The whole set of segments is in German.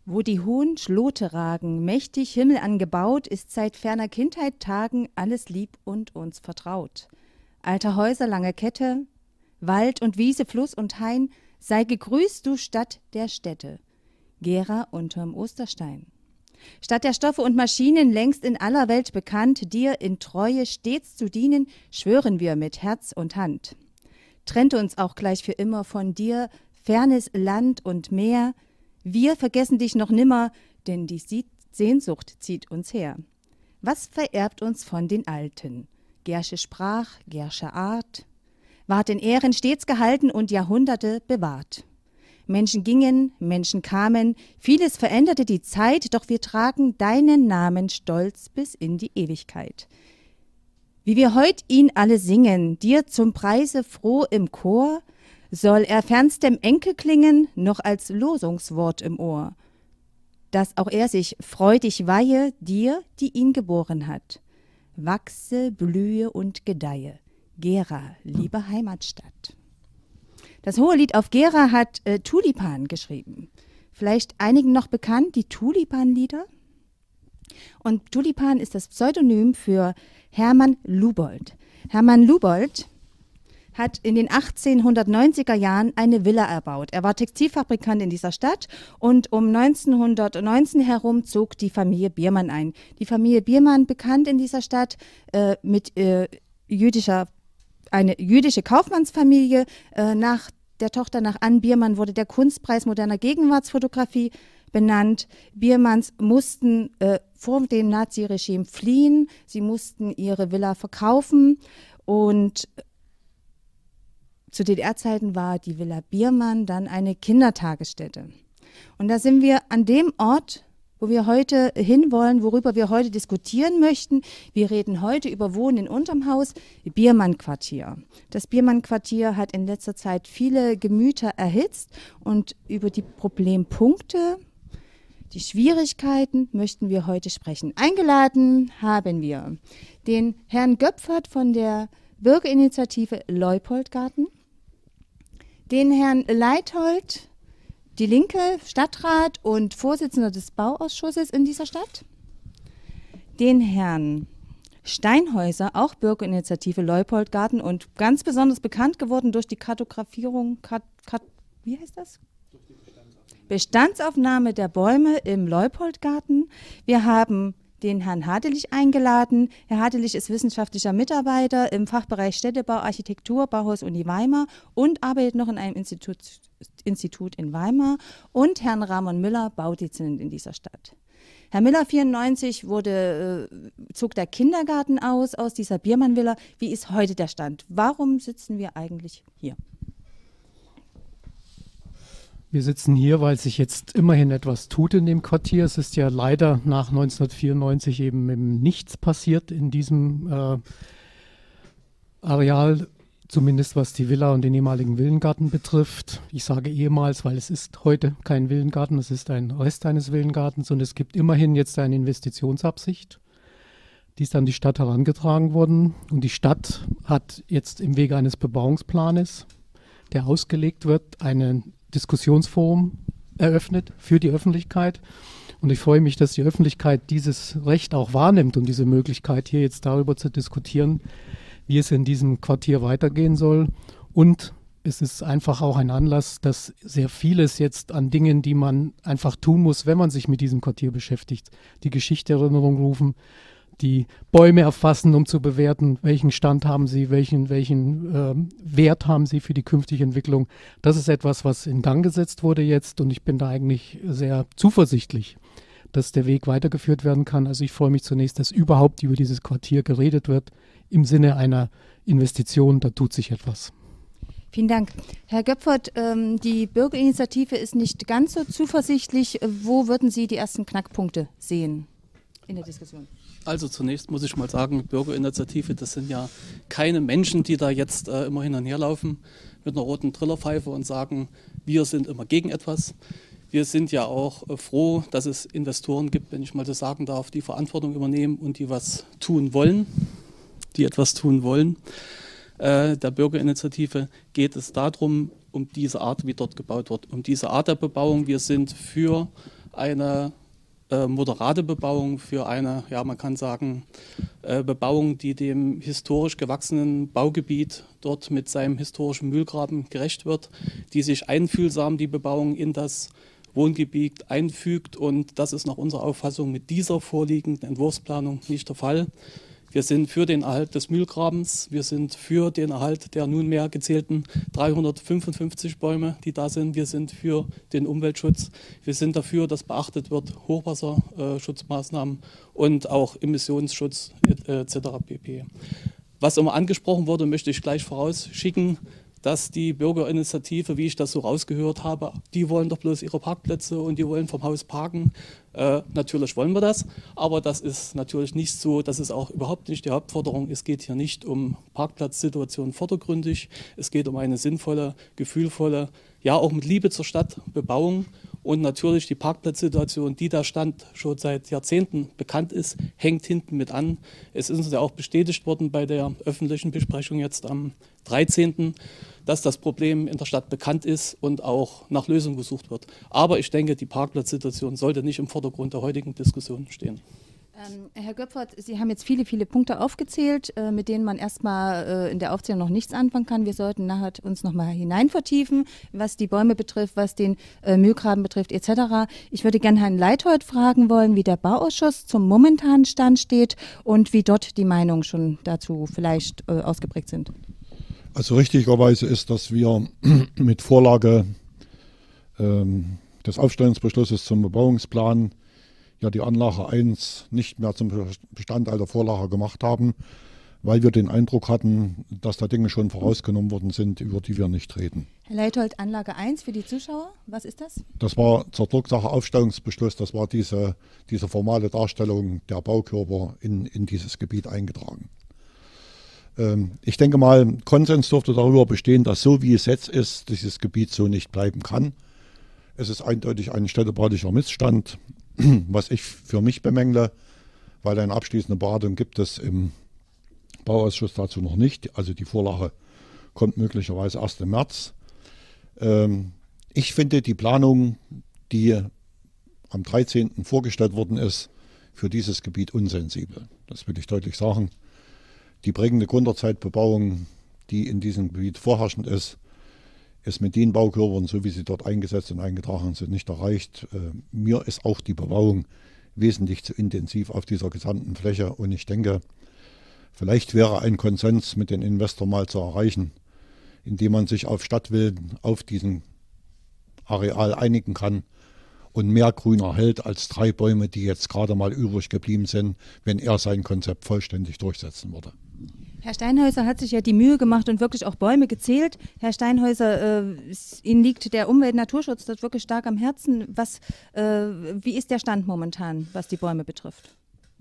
Wo die hohen Schlote ragen, mächtig Himmel angebaut, ist seit ferner Kindheit Tagen alles lieb und uns vertraut. Alter Häuser, lange Kette, Wald und Wiese, Fluss und Hain, sei gegrüßt, du Stadt der Städte, Gera unterm Osterstein. Statt der Stoffe und Maschinen, längst in aller Welt bekannt, dir in Treue stets zu dienen, schwören wir mit Herz und Hand. Trennt uns auch gleich für immer von dir, fernes Land und Meer, wir vergessen dich noch nimmer, denn die Sehnsucht zieht uns her. Was vererbt uns von den Alten? Gersche Sprach, Gersche Art, ward in Ehren stets gehalten und Jahrhunderte bewahrt. Menschen gingen, Menschen kamen, vieles veränderte die Zeit, doch wir tragen deinen Namen stolz bis in die Ewigkeit. Wie wir heut ihn alle singen, dir zum Preise froh im Chor, soll er fernstem Enkel klingen, noch als Losungswort im Ohr, dass auch er sich freudig weihe, dir, die ihn geboren hat. Wachse, blühe und gedeihe, Gera, liebe Heimatstadt. Das Hohelied auf Gera hat Tulipan geschrieben. Vielleicht einigen noch bekannt, die Tulipan-Lieder? Und Tulipan ist das Pseudonym für Hermann Lubold. Hermann Lubold hat in den 1890er Jahren eine Villa erbaut. Er war Textilfabrikant in dieser Stadt und um 1919 herum zog die Familie Biermann ein. Die Familie Biermann, bekannt in dieser Stadt mit eine jüdische Kaufmannsfamilie. Nach der Tochter, nach Ann Biermann, wurde der Kunstpreis moderner Gegenwartsfotografie benannt. Biermanns mussten vor dem Naziregime fliehen. Sie mussten ihre Villa verkaufen und zu DDR-Zeiten war die Villa Biermann dann eine Kindertagesstätte. Und da sind wir an dem Ort, wo wir heute hinwollen, worüber wir heute diskutieren möchten. Wir reden heute über Wohnen in unterm Haus, Biermann-Quartier. Das Biermann-Quartier hat in letzter Zeit viele Gemüter erhitzt und über die Problempunkte, die Schwierigkeiten möchten wir heute sprechen. Eingeladen haben wir den Herrn Göpfert von der Bürgerinitiative Leupoldgarten, den Herrn Leithold, die Linke, Stadtrat und Vorsitzender des Bauausschusses in dieser Stadt, den Herrn Steinhäuser, auch Bürgerinitiative Leupoldgarten und ganz besonders bekannt geworden durch die Kartografierung, wie heißt das? Bestandsaufnahme der Bäume im Leupoldgarten. Wir haben den Herrn Hadelich eingeladen. Herr Hadelich ist wissenschaftlicher Mitarbeiter im Fachbereich Städtebau, Architektur, Bauhaus Uni Weimar und arbeitet noch in einem Institut in Weimar. Und Herrn Ramon Müller, Baudezernent in dieser Stadt. Herr Müller, 94, zog der Kindergarten aus dieser Biermann-Villa. Wie ist heute der Stand? Warum sitzen wir eigentlich hier? Wir sitzen hier, weil sich jetzt immerhin etwas tut in dem Quartier. Es ist ja leider nach 1994 eben nichts passiert in diesem Areal, zumindest was die Villa und den ehemaligen Villengarten betrifft. Ich sage ehemals, weil es ist heute kein Villengarten, es ist ein Rest eines Villengartens und es gibt immerhin jetzt eine Investitionsabsicht. Die ist an die Stadt herangetragen worden und die Stadt hat jetzt im Wege eines Bebauungsplanes, der ausgelegt wird, einen Diskussionsforum eröffnet für die Öffentlichkeit. Und ich freue mich, dass die Öffentlichkeit dieses Recht auch wahrnimmt und diese Möglichkeit, hier jetzt darüber zu diskutieren, wie es in diesem Quartier weitergehen soll. Und es ist einfach auch ein Anlass, dass sehr vieles jetzt an Dingen, die man einfach tun muss, wenn man sich mit diesem Quartier beschäftigt, die Geschichte in Erinnerung rufen, die Bäume erfassen, um zu bewerten, welchen Stand haben sie, welchen Wert haben sie für die künftige Entwicklung. Das ist etwas, was in Gang gesetzt wurde jetzt und ich bin da eigentlich sehr zuversichtlich, dass der Weg weitergeführt werden kann. Also ich freue mich zunächst, dass überhaupt über dieses Quartier geredet wird, im Sinne einer Investition, da tut sich etwas. Vielen Dank. Herr Göpfert, die Bürgerinitiative ist nicht ganz so zuversichtlich. Wo würden Sie die ersten Knackpunkte sehen in der Diskussion? Also zunächst muss ich mal sagen, Bürgerinitiative, das sind ja keine Menschen, die da jetzt immer hin und her laufen mit einer roten Trillerpfeife und sagen, wir sind immer gegen etwas. Wir sind ja auch froh, dass es Investoren gibt, wenn ich mal das sagen darf, die Verantwortung übernehmen und die was tun wollen, Der Bürgerinitiative geht es darum, um diese Art, wie dort gebaut wird, um diese Art der Bebauung. Wir sind für eine moderate Bebauung, für eine, ja, man kann sagen, Bebauung, die dem historisch gewachsenen Baugebiet dort mit seinem historischen Mühlgraben gerecht wird, die sich einfühlsam die Bebauung in das Wohngebiet einfügt, und das ist nach unserer Auffassung mit dieser vorliegenden Entwurfsplanung nicht der Fall. Wir sind für den Erhalt des Mühlgrabens, wir sind für den Erhalt der nunmehr gezählten 355 Bäume, die da sind. Wir sind für den Umweltschutz, wir sind dafür, dass beachtet wird Hochwasserschutzmaßnahmen und auch Emissionsschutz etc. pp. Was immer angesprochen wurde, möchte ich gleich vorausschicken, dass die Bürgerinitiative, wie ich das so rausgehört habe, die wollen doch bloß ihre Parkplätze und die wollen vom Haus parken. Natürlich wollen wir das, aber das ist natürlich nicht so, das ist auch überhaupt nicht die Hauptforderung. Es geht hier nicht um Parkplatzsituationen vordergründig, es geht um eine sinnvolle, gefühlvolle, ja auch mit Liebe zur Stadt Bebauung. Und natürlich die Parkplatzsituation, die da Stand schon seit Jahrzehnten bekannt ist, hängt hinten mit an. Es ist uns ja auch bestätigt worden bei der öffentlichen Besprechung jetzt am 13., dass das Problem in der Stadt bekannt ist und auch nach Lösungen gesucht wird. Aber ich denke, die Parkplatzsituation sollte nicht im Vordergrund der heutigen Diskussion stehen. Herr Göpfert, Sie haben jetzt viele, viele Punkte aufgezählt, mit denen man erstmal in der Aufzählung noch nichts anfangen kann. Wir sollten nachher uns nochmal hinein vertiefen, was die Bäume betrifft, was den Mühlgraben betrifft etc. Ich würde gerne Herrn Leithold fragen wollen, wie der Bauausschuss zum momentanen Stand steht und wie dort die Meinungen schon dazu vielleicht ausgeprägt sind. Also richtigerweise ist, dass wir mit Vorlage des Aufstellungsbeschlusses zum Bebauungsplan ja die Anlage 1 nicht mehr zum Bestandteil der Vorlage gemacht haben, weil wir den Eindruck hatten, dass da Dinge schon vorausgenommen worden sind, über die wir nicht reden. Herr Leithold, Anlage 1 für die Zuschauer, was ist das? Das war zur Drucksache Aufstellungsbeschluss, das war diese formale Darstellung der Baukörper in dieses Gebiet eingetragen. Ich denke mal, Konsens dürfte darüber bestehen, dass so wie es jetzt ist, dieses Gebiet so nicht bleiben kann. Es ist eindeutig ein städtebaulicher Missstand, was ich für mich bemängle, weil eine abschließende Beratung gibt es im Bauausschuss dazu noch nicht. Also die Vorlage kommt möglicherweise erst im März. Ich finde die Planung, die am 13. vorgestellt worden ist, für dieses Gebiet unsensibel. Das will ich deutlich sagen. Die prägende Gründerzeitbebauung, die in diesem Gebiet vorherrschend ist mit den Baukörpern, so wie sie dort eingesetzt und eingetragen sind, nicht erreicht. Mir ist auch die Bebauung wesentlich zu intensiv auf dieser gesamten Fläche. Und ich denke, vielleicht wäre ein Konsens mit den Investoren mal zu erreichen, indem man sich auf Stadtwillen auf diesem Areal einigen kann und mehr Grün erhält als 3 Bäume, die jetzt gerade mal übrig geblieben sind, wenn er sein Konzept vollständig durchsetzen würde. Herr Steinhäuser hat sich ja die Mühe gemacht und wirklich auch Bäume gezählt. Herr Steinhäuser, Ihnen liegt der Umwelt- und Naturschutz dort wirklich stark am Herzen. Wie ist der Stand momentan, was die Bäume betrifft?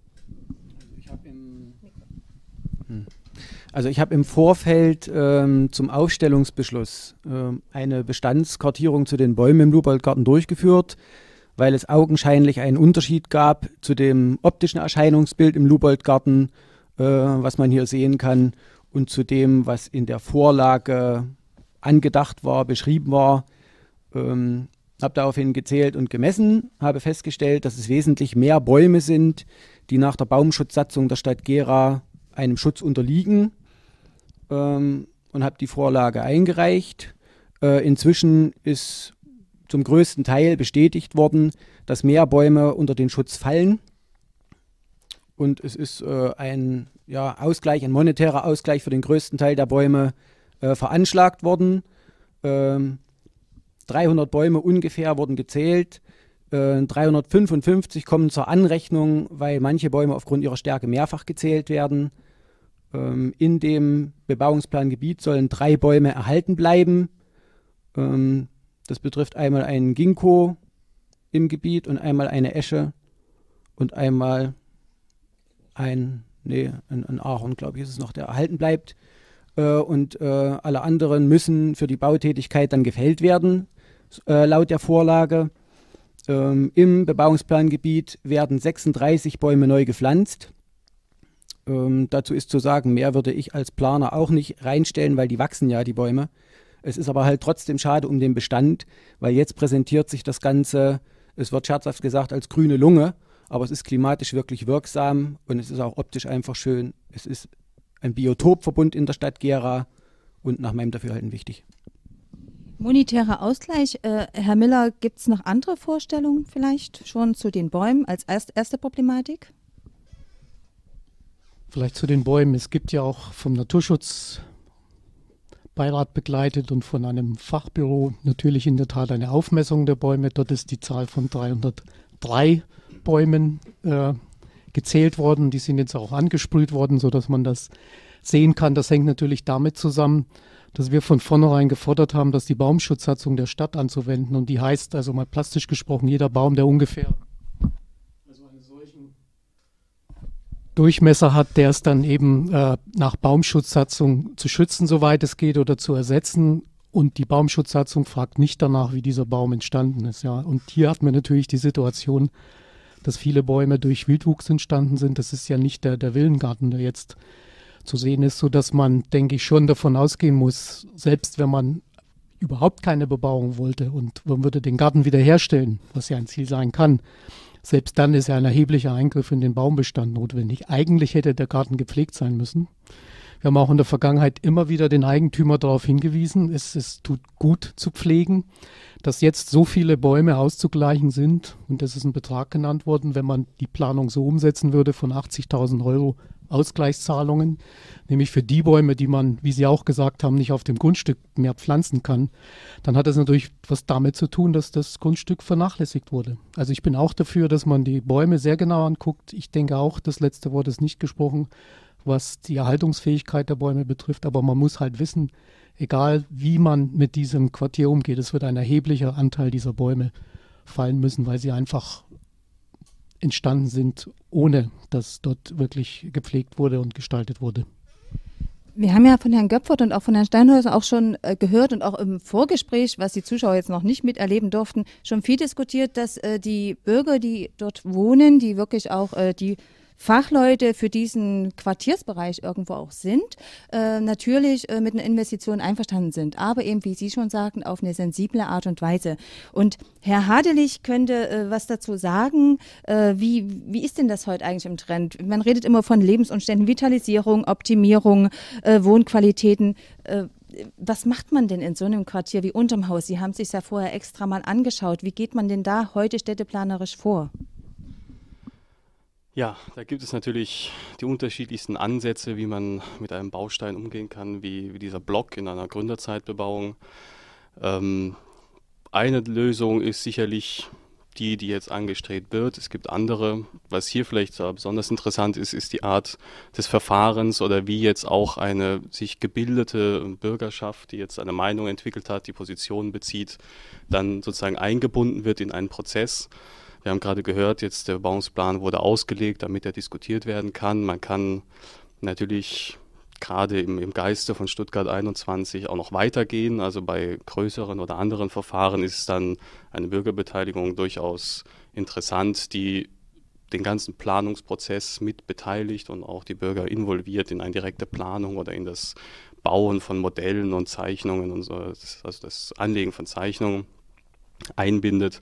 Ich habe im Vorfeld zum Aufstellungsbeschluss eine Bestandskartierung zu den Bäumen im Luboldgarten durchgeführt, weil es augenscheinlich einen Unterschied gab zu dem optischen Erscheinungsbild im Luboldgarten, was man hier sehen kann, und zu dem, was in der Vorlage angedacht war, beschrieben war. Habe daraufhin gezählt und gemessen, habe festgestellt, dass es wesentlich mehr Bäume sind, die nach der Baumschutzsatzung der Stadt Gera einem Schutz unterliegen, und habe die Vorlage eingereicht. Inzwischen ist zum größten Teil bestätigt worden, dass mehr Bäume unter den Schutz fallen. Und es ist ein monetärer Ausgleich für den größten Teil der Bäume veranschlagt worden. 300 Bäume ungefähr wurden gezählt. 355 kommen zur Anrechnung, weil manche Bäume aufgrund ihrer Stärke mehrfach gezählt werden. In dem Bebauungsplangebiet sollen 3 Bäume erhalten bleiben. Das betrifft einmal einen Ginkgo im Gebiet und einmal eine Esche und einmal ein Ahorn, glaube ich, ist es noch, der erhalten bleibt. Und alle anderen müssen für die Bautätigkeit dann gefällt werden, laut der Vorlage. Im Bebauungsplangebiet werden 36 Bäume neu gepflanzt. Dazu ist zu sagen, mehr würde ich als Planer auch nicht reinstellen, weil die wachsen ja, die Bäume. Es ist aber halt trotzdem schade um den Bestand, weil jetzt präsentiert sich das Ganze, es wird scherzhaft gesagt, als grüne Lunge, aber es ist klimatisch wirklich wirksam und es ist auch optisch einfach schön. Es ist ein Biotopverbund in der Stadt Gera und nach meinem Dafürhalten wichtig. Monetärer Ausgleich. Herr Miller, gibt es noch andere Vorstellungen vielleicht schon zu den Bäumen als erste Problematik? Vielleicht zu den Bäumen. Es gibt ja auch vom Naturschutzbeirat begleitet und von einem Fachbüro natürlich in der Tat eine Aufmessung der Bäume. Dort ist die Zahl von 303 Bäumen gezählt worden. Die sind jetzt auch angesprüht worden, sodass man das sehen kann. Das hängt natürlich damit zusammen, dass wir von vornherein gefordert haben, dass die Baumschutzsatzung der Stadt anzuwenden. Und die heißt, also mal plastisch gesprochen, jeder Baum, der ungefähr einen solchen Durchmesser hat, der es dann eben nach Baumschutzsatzung zu schützen, soweit es geht, oder zu ersetzen. Und die Baumschutzsatzung fragt nicht danach, wie dieser Baum entstanden ist. Ja. Und hier hat man natürlich die Situation, dass viele Bäume durch Wildwuchs entstanden sind. Das ist ja nicht der Villengarten, der jetzt zu sehen ist, sodass man, denke ich, schon davon ausgehen muss, selbst wenn man überhaupt keine Bebauung wollte und man würde den Garten wiederherstellen, was ja ein Ziel sein kann, selbst dann ist ja ein erheblicher Eingriff in den Baumbestand notwendig. Eigentlich hätte der Garten gepflegt sein müssen. Wir haben auch in der Vergangenheit immer wieder den Eigentümer darauf hingewiesen, es tut gut zu pflegen, dass jetzt so viele Bäume auszugleichen sind. Und das ist ein Betrag genannt worden, wenn man die Planung so umsetzen würde, von 80.000 € Ausgleichszahlungen, nämlich für die Bäume, die man, wie Sie auch gesagt haben, nicht auf dem Grundstück mehr pflanzen kann, dann hat das natürlich was damit zu tun, dass das Grundstück vernachlässigt wurde. Also ich bin auch dafür, dass man die Bäume sehr genau anguckt. Ich denke auch, das letzte Wort ist nicht gesprochen, was die Erhaltungsfähigkeit der Bäume betrifft, aber man muss halt wissen, egal wie man mit diesem Quartier umgeht, es wird ein erheblicher Anteil dieser Bäume fallen müssen, weil sie einfach entstanden sind, ohne dass dort wirklich gepflegt wurde und gestaltet wurde. Wir haben ja von Herrn Göpfert und auch von Herrn Steinhäuser auch schon gehört und auch im Vorgespräch, was die Zuschauer jetzt noch nicht miterleben durften, schon viel diskutiert, dass die Bürger, die dort wohnen, die wirklich auch die Fachleute für diesen Quartiersbereich irgendwo auch sind, natürlich mit einer Investition einverstanden sind, aber eben, wie Sie schon sagten, auf eine sensible Art und Weise. Und Herr Hadelich könnte was dazu sagen, wie ist denn das heute eigentlich im Trend? Man redet immer von Lebensumständen, Vitalisierung, Optimierung, Wohnqualitäten. Was macht man denn in so einem Quartier wie unterm Haus? Sie haben es sich ja vorher extra mal angeschaut. Wie geht man denn da heute städteplanerisch vor? Ja, da gibt es natürlich die unterschiedlichsten Ansätze, wie man mit einem Baustein umgehen kann, wie dieser Block in einer Gründerzeitbebauung. Eine Lösung ist sicherlich die jetzt angestrebt wird. Es gibt andere. Was hier vielleicht besonders interessant ist, ist die Art des Verfahrens oder wie jetzt auch eine sich gebildete Bürgerschaft, die jetzt eine Meinung entwickelt hat, die Positionen bezieht, dann sozusagen eingebunden wird in einen Prozess. Wir haben gerade gehört, jetzt der Bebauungsplan wurde ausgelegt, damit er diskutiert werden kann. Man kann natürlich gerade im Geiste von Stuttgart 21 auch noch weitergehen. Also bei größeren oder anderen Verfahren ist dann eine Bürgerbeteiligung durchaus interessant, die den ganzen Planungsprozess mit beteiligt und auch die Bürger involviert in eine direkte Planung oder in das Bauen von Modellen und Zeichnungen und so, also das Anlegen von Zeichnungen einbindet.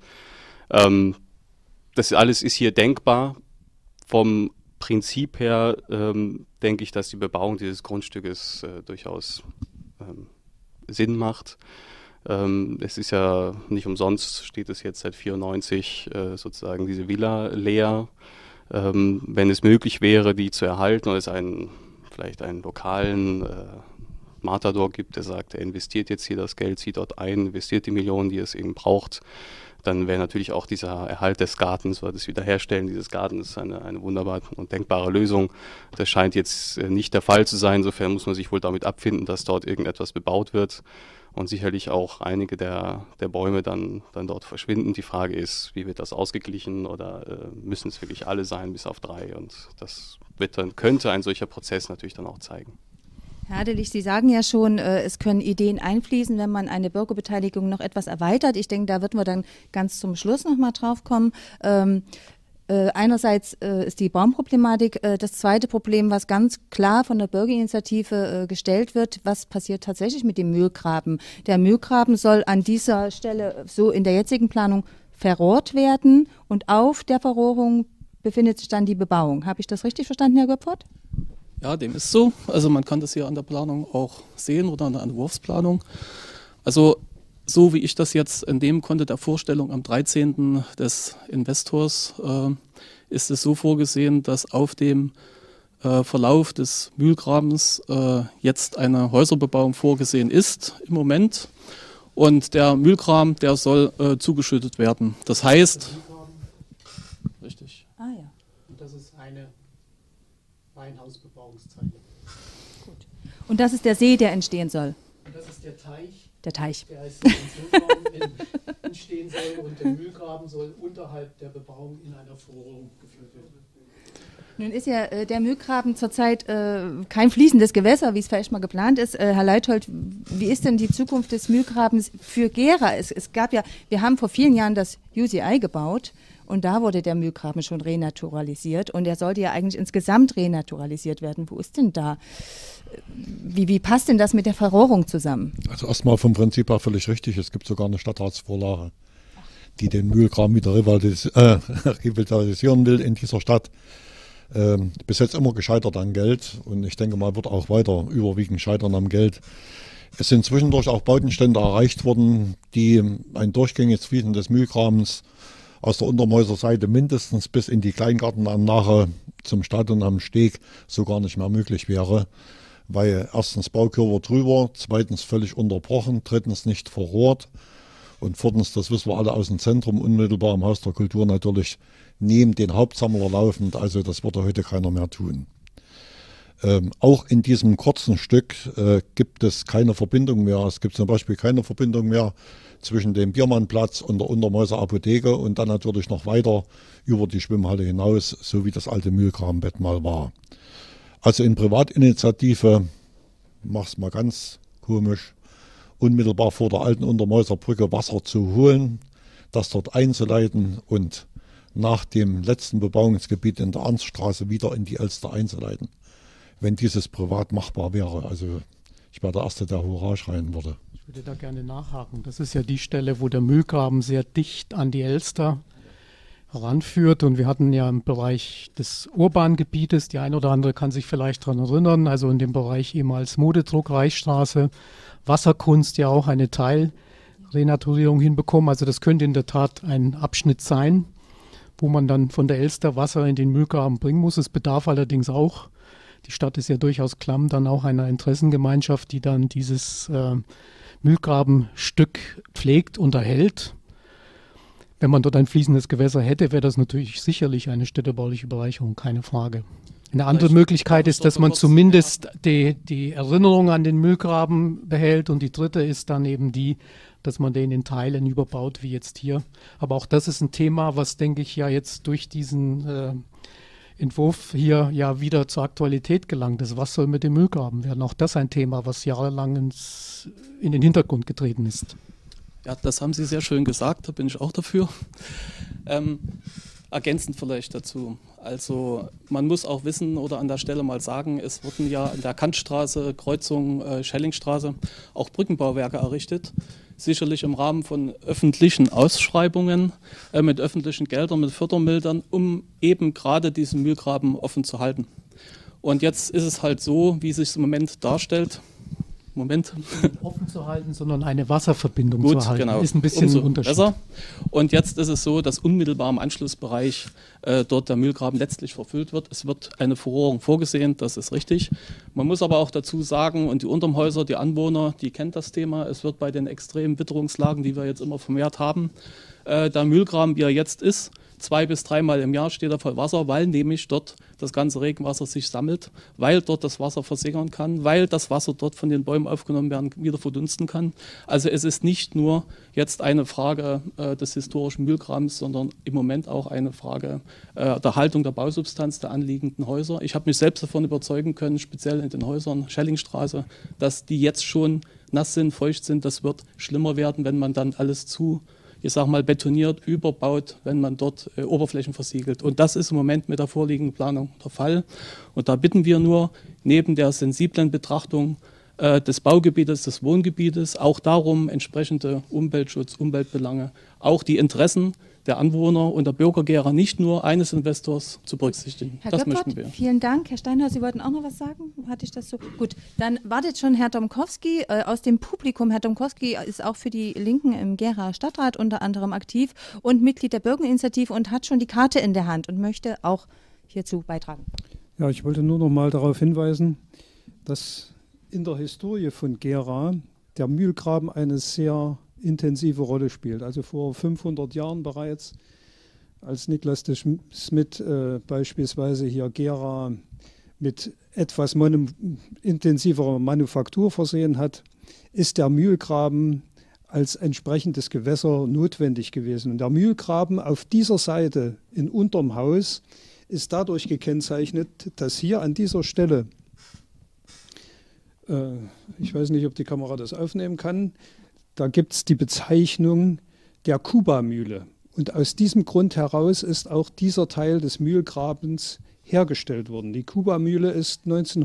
Das alles ist hier denkbar. Vom Prinzip her denke ich, dass die Bebauung dieses Grundstückes durchaus Sinn macht. Es ist ja nicht umsonst, steht es jetzt seit 1994 sozusagen diese Villa leer. Wenn es möglich wäre, die zu erhalten oder es vielleicht einen lokalen Matador gibt, der sagt, er investiert jetzt hier das Geld, zieht dort ein, investiert die Millionen, die es eben braucht, dann wäre natürlich auch dieser Erhalt des Gartens oder das Wiederherstellen dieses Gartens eine wunderbare und denkbare Lösung. Das scheint jetzt nicht der Fall zu sein. Insofern muss man sich wohl damit abfinden, dass dort irgendetwas bebaut wird und sicherlich auch einige der Bäume dann dort verschwinden. Die Frage ist, wie wird das ausgeglichen oder müssen es wirklich alle sein, bis auf 3? Und das könnte ein solcher Prozess natürlich dann auch zeigen. Herr Hadelich, Sie sagen ja schon, es können Ideen einfließen, wenn man eine Bürgerbeteiligung noch etwas erweitert. Ich denke, da wird man dann ganz zum Schluss nochmal drauf kommen. einerseits ist die Baumproblematik das zweite Problem, was ganz klar von der Bürgerinitiative gestellt wird, was passiert tatsächlich mit dem Mühlgraben. Der Mühlgraben soll an dieser Stelle so in der jetzigen Planung verrohrt werden und auf der Verrohrung befindet sich dann die Bebauung. Habe ich das richtig verstanden, Herr Göpfert? Ja, dem ist so. Also man kann das hier an der Planung auch sehen oder an der Entwurfsplanung. Also so wie ich das jetzt entnehmen konnte, der Vorstellung am 13. des Investors, ist es so vorgesehen, dass auf dem Verlauf des Mühlgrabens jetzt eine Häuserbebauung vorgesehen ist im Moment. Und der Mühlgraben, der soll zugeschüttet werden. Das heißt, richtig. Ah ja. Und das ist eine Weinhausbebauungsteile. Gut. Und das ist der See, der entstehen soll. Und das ist der Teich. Der Teich. Der als Mühlgraben entstehen soll und der Mühlgraben soll unterhalb der Bebauung in einer Verrohrung geführt werden. Nun ist ja der Mühlgraben zurzeit kein fließendes Gewässer, wie es vielleicht mal geplant ist. Herr Leuthold, wie ist denn die Zukunft des Mühlgrabens für Gera? Es gab ja, wir haben vor vielen Jahren das UCI gebaut und da wurde der Mühlgraben schon renaturalisiert und er sollte ja eigentlich insgesamt renaturalisiert werden. Wo ist denn da? Wie passt denn das mit der Verrohrung zusammen? Also erstmal vom Prinzip her völlig richtig. Es gibt sogar eine Stadtratsvorlage, die den Mühlgraben wieder revitalisieren will in dieser Stadt. Bis jetzt immer gescheitert an Geld und ich denke mal, wird auch weiter überwiegend scheitern am Geld. Es sind zwischendurch auch Bautenstände erreicht worden, die ein durchgängiges Fließen des Mühlgrabens aus der Untermäuser Seite mindestens bis in die Kleingartenanlage zum Stadion am Steg so gar nicht mehr möglich wäre, weil erstens Baukörper drüber, zweitens völlig unterbrochen, drittens nicht verrohrt und viertens, das wissen wir alle aus dem Zentrum, unmittelbar am Haus der Kultur natürlich neben den Hauptsammler laufend, also das würde heute keiner mehr tun. Auch in diesem kurzen Stück gibt es keine Verbindung mehr. Es gibt zum Beispiel keine Verbindung mehr zwischen dem Biermannplatz und der Untermäuser Apotheke und dann natürlich noch weiter über die Schwimmhalle hinaus, so wie das alte Mühlgrabenbett mal war. Also in Privatinitiative, mach's mal ganz komisch, unmittelbar vor der alten Untermäuser Brücke Wasser zu holen, das dort einzuleiten und nach dem letzten Bebauungsgebiet in der Ernststraße wieder in die Elster einzuleiten. Wenn dieses privat machbar wäre. Also ich wäre der Erste, der Hurra schreien würde. Ich würde da gerne nachhaken. Das ist ja die Stelle, wo der Mühlgraben sehr dicht an die Elster heranführt. Und wir hatten ja im Bereich des Urbangebietes, die ein oder andere kann sich vielleicht daran erinnern, also in dem Bereich ehemals Modedruck, Reichsstraße, Wasserkunst ja auch eine Teilrenaturierung hinbekommen. Also das könnte in der Tat ein Abschnitt sein, wo man dann von der Elster Wasser in den Mühlgraben bringen muss. Es bedarf allerdings auch, die Stadt ist ja durchaus klamm, dann auch einer Interessengemeinschaft, die dann dieses Mühlgrabenstück pflegt und erhält. Wenn man dort ein fließendes Gewässer hätte, wäre das natürlich sicherlich eine städtebauliche Bereicherung, keine Frage. Eine andere Möglichkeit ist, dass man zumindest die Erinnerung an den Mühlgraben behält und die dritte ist dann eben die, dass man den in Teilen überbaut, wie jetzt hier. Aber auch das ist ein Thema, was, denke ich, ja jetzt durch diesen Entwurf hier ja wieder zur Aktualität gelangt ist. Was soll mit dem Mühlgraben werden? Auch das ein Thema, was jahrelang in den Hintergrund getreten ist. Ja, das haben Sie sehr schön gesagt, da bin ich auch dafür. Ergänzend vielleicht dazu. Also man muss auch wissen oder an der Stelle mal sagen, es wurden ja an der Kantstraße, Kreuzung Schellingstraße auch Brückenbauwerke errichtet. Sicherlich im Rahmen von öffentlichen Ausschreibungen, mit öffentlichen Geldern, mit Fördermitteln, um eben gerade diesen Mühlgraben offen zu halten. Und jetzt ist es halt so, wie es sich im Moment darstellt. Moment. Offen zu halten, sondern eine Wasserverbindung Gut, zu erhalten. Genau. Ist ein bisschen Umso ein Unterschied. Besser. Und jetzt ist es so, dass unmittelbar im Anschlussbereich dort der Mühlgraben letztlich verfüllt wird. Es wird eine Verrohrung vorgesehen, das ist richtig. Man muss aber auch dazu sagen, und die Untermhäuser, die Anwohner, die kennen das Thema, es wird bei den extremen Witterungslagen, die wir jetzt immer vermehrt haben, der Mühlgraben, wie er jetzt ist, 2- bis 3-mal im Jahr steht er voll Wasser, weil nämlich dort das ganze Regenwasser sich sammelt, weil dort das Wasser versickern kann, weil das Wasser dort von den Bäumen aufgenommen werden, wieder verdunsten kann. Also es ist nicht nur jetzt eine Frage des historischen Mühlgrabens, sondern im Moment auch eine Frage der Haltung der Bausubstanz der anliegenden Häuser. Ich habe mich selbst davon überzeugen können, speziell in den Häusern Schellingstraße, dass die jetzt schon nass sind, feucht sind. Das wird schlimmer werden, wenn man dann alles ich sage mal, betoniert, überbaut, wenn man dort Oberflächen versiegelt. Und das ist im Moment mit der vorliegenden Planung der Fall. Und da bitten wir nur, neben der sensiblen Betrachtung des Baugebietes, des Wohngebietes, auch darum, entsprechende Umweltschutz, Umweltbelange, auch die Interessen der Anwohner und der Bürger Gera, nicht nur eines Investors, zu berücksichtigen. Herr Das Göppert, möchten wir. vielen Dank. Herr Steinhaus, Sie wollten auch noch was sagen? Hatte ich das so? Gut, dann wartet schon Herr Domkowski aus dem Publikum. Herr Domkowski ist auch für die Linken im Gera Stadtrat unter anderem aktiv und Mitglied der Bürgerinitiative und hat schon die Karte in der Hand und möchte auch hierzu beitragen. Ja, ich wollte nur noch mal darauf hinweisen, dass in der Historie von Gera der Mühlgraben eine sehr intensive Rolle spielt. Also vor 500 Jahren bereits, als Niklas de Smet beispielsweise hier Gera mit etwas intensiverer Manufaktur versehen hat, ist der Mühlgraben als entsprechendes Gewässer notwendig gewesen. Und der Mühlgraben auf dieser Seite in unterm Haus ist dadurch gekennzeichnet, dass hier an dieser Stelle, ich weiß nicht, ob die Kamera das aufnehmen kann, da gibt es die Bezeichnung der Kuba-Mühle. Und aus diesem Grund heraus ist auch dieser Teil des Mühlgrabens hergestellt worden. Die Kuba-Mühle ist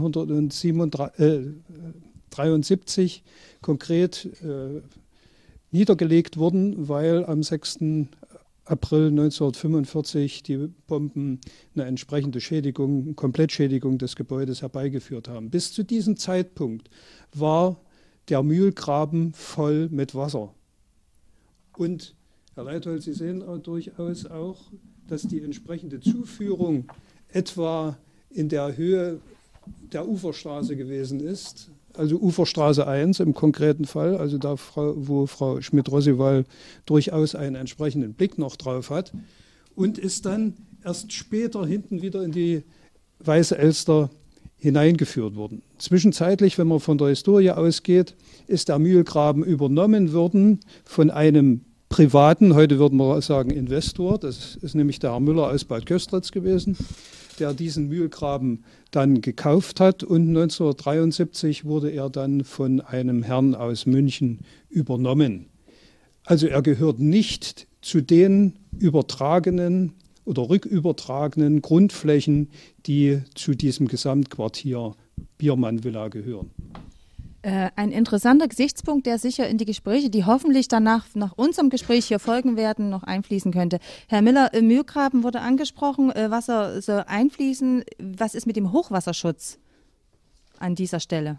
1973 konkret niedergelegt worden, weil am 6. April 1945 die Bomben eine entsprechende Schädigung, Komplettschädigung des Gebäudes herbeigeführt haben. Bis zu diesem Zeitpunkt war der Mühlgraben voll mit Wasser. Und, Herr Leithold, Sie sehen durchaus auch, dass die entsprechende Zuführung etwa in der Höhe der Uferstraße gewesen ist, also Uferstraße 1 im konkreten Fall, also da, wo Frau Schmidt-Rossiwall durchaus einen entsprechenden Blick noch drauf hat, und ist dann erst später hinten wieder in die Weiße Elster hineingeführt worden. Zwischenzeitlich, wenn man von der Historie ausgeht, ist der Mühlgraben übernommen worden von einem privaten, heute würden wir sagen Investor, das ist nämlich der Herr Müller aus Bad Köstritz gewesen, der diesen Mühlgraben dann gekauft hat, und 1973 wurde er dann von einem Herrn aus München übernommen. Also er gehört nicht zu den übertragenen oder rückübertragenen Grundflächen, die zu diesem Gesamtquartier Biermann-Villa gehören. Ein interessanter Gesichtspunkt, der sicher in die Gespräche, die hoffentlich danach nach unserem Gespräch hier folgen werden, noch einfließen könnte. Herr Miller, Mühlgraben wurde angesprochen, Wasser soll einfließen. Was ist mit dem Hochwasserschutz an dieser Stelle?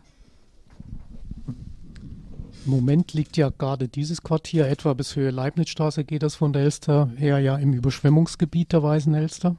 Im Moment liegt ja gerade dieses Quartier, etwa bis Höhe Leibnizstraße geht das von der Elster her, ja im Überschwemmungsgebiet der Weißen Elster.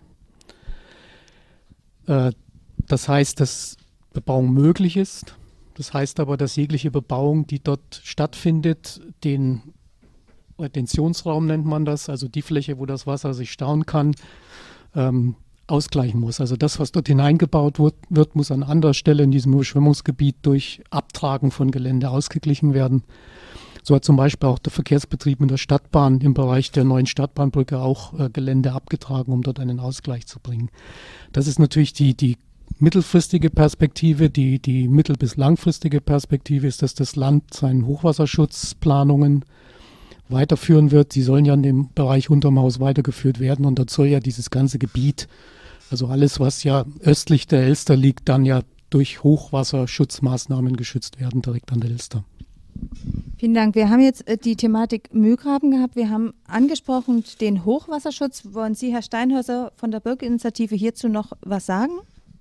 Das heißt, dass Bebauung möglich ist. Das heißt aber, dass jegliche Bebauung, die dort stattfindet, den Retentionsraum nennt man das, also die Fläche, wo das Wasser sich stauen kann, ausgleichen muss. Also das, was dort hineingebaut wird, muss an anderer Stelle in diesem Überschwemmungsgebiet durch Abtragen von Gelände ausgeglichen werden. So hat zum Beispiel auch der Verkehrsbetrieb mit der Stadtbahn im Bereich der neuen Stadtbahnbrücke auch Gelände abgetragen, um dort einen Ausgleich zu bringen. Das ist natürlich die mittelfristige Perspektive. Die mittel- bis langfristige Perspektive ist, dass das Land seinen Hochwasserschutzplanungen weiterführen wird. Sie sollen ja in dem Bereich unterm Haus weitergeführt werden, und dort soll ja dieses ganze Gebiet, also alles, was ja östlich der Elster liegt, dann ja durch Hochwasserschutzmaßnahmen geschützt werden, direkt an der Elster. Vielen Dank. Wir haben jetzt die Thematik Mühlgraben gehabt. Wir haben angesprochen den Hochwasserschutz. Wollen Sie, Herr Steinhäuser von der Bürgerinitiative, hierzu noch was sagen?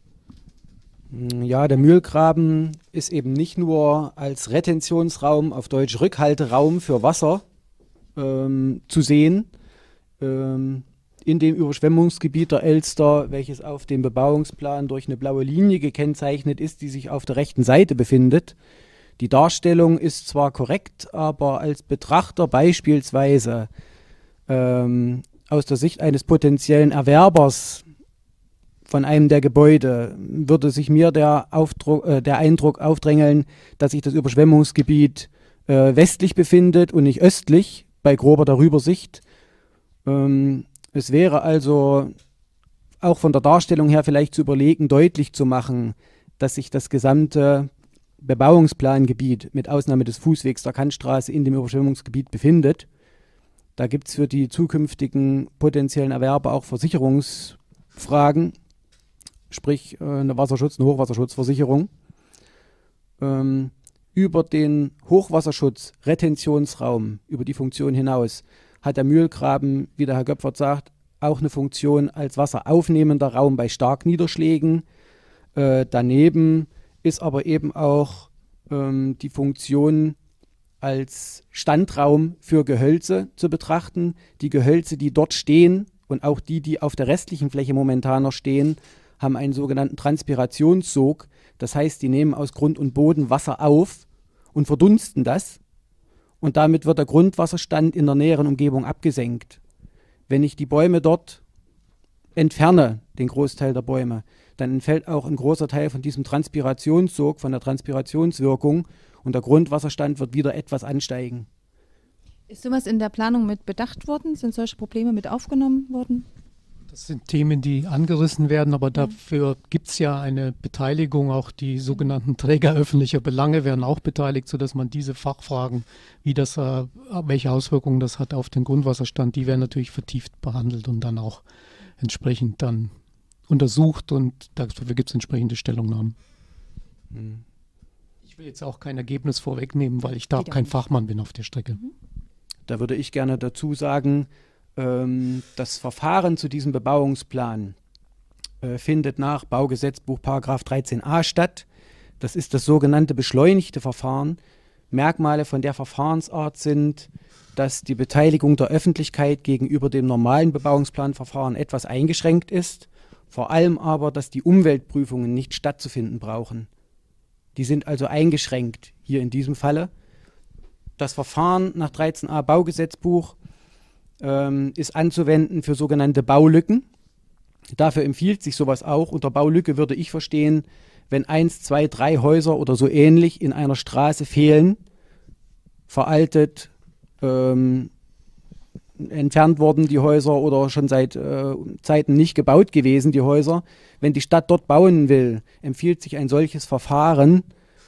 Ja, der Mühlgraben ist eben nicht nur als Retentionsraum, auf Deutsch Rückhalteraum für Wasser zu sehen, in dem Überschwemmungsgebiet der Elster, welches auf dem Bebauungsplan durch eine blaue Linie gekennzeichnet ist, die sich auf der rechten Seite befindet. Die Darstellung ist zwar korrekt, aber als Betrachter beispielsweise aus der Sicht eines potenziellen Erwerbers von einem der Gebäude würde sich mir der Eindruck aufdrängeln, dass sich das Überschwemmungsgebiet westlich befindet und nicht östlich, bei grober Darübersicht. Es wäre also auch von der Darstellung her vielleicht zu überlegen, deutlich zu machen, dass sich das gesamte Bebauungsplangebiet mit Ausnahme des Fußwegs der Kantstraße in dem Überschwemmungsgebiet befindet. Da gibt es für die zukünftigen potenziellen Erwerber auch Versicherungsfragen, sprich eine Hochwasserschutzversicherung. Über den Hochwasserschutz-Retentionsraum, über die Funktion hinaus, hat der Mühlgraben, wie der Herr Göpfert sagt, auch eine Funktion als wasseraufnehmender Raum bei Starkniederschlägen. Daneben ist aber eben auch die Funktion als Standraum für Gehölze zu betrachten. Die Gehölze, die dort stehen und auch die auf der restlichen Fläche momentan noch stehen, haben einen sogenannten Transpirationssog. Das heißt, die nehmen aus Grund und Boden Wasser auf und verdunsten das. Und damit wird der Grundwasserstand in der näheren Umgebung abgesenkt. Wenn ich die Bäume dort entferne, den Großteil der Bäume, dann entfällt auch ein großer Teil von diesem Transpirationssog, von der Transpirationswirkung, und der Grundwasserstand wird wieder etwas ansteigen. Ist sowas in der Planung mit bedacht worden? Sind solche Probleme mit aufgenommen worden? Das sind Themen, die angerissen werden, aber dafür gibt es ja eine Beteiligung. Auch die sogenannten Träger öffentlicher Belange werden auch beteiligt, sodass man diese Fachfragen, welche Auswirkungen das hat auf den Grundwasserstand, die werden natürlich vertieft behandelt und dann auch entsprechend dann untersucht, und dafür gibt es entsprechende Stellungnahmen. Ich will jetzt auch kein Ergebnis vorwegnehmen, weil ich da kein Fachmann bin auf der Strecke. Da würde ich gerne dazu sagen, das Verfahren zu diesem Bebauungsplan findet nach Baugesetzbuch § 13a statt. Das ist das sogenannte beschleunigte Verfahren. Merkmale von der Verfahrensart sind, dass die Beteiligung der Öffentlichkeit gegenüber dem normalen Bebauungsplanverfahren etwas eingeschränkt ist, vor allem aber, dass die Umweltprüfungen nicht stattzufinden brauchen. Die sind also eingeschränkt hier in diesem Falle. Das Verfahren nach 13a Baugesetzbuch ist anzuwenden für sogenannte Baulücken. Dafür empfiehlt sich sowas auch. Unter Baulücke würde ich verstehen, wenn 1, 2, 3 Häuser oder so ähnlich in einer Straße fehlen, veraltet, entfernt worden die Häuser oder schon seit Zeiten nicht gebaut gewesen, die Häuser. Wenn die Stadt dort bauen will, empfiehlt sich ein solches Verfahren.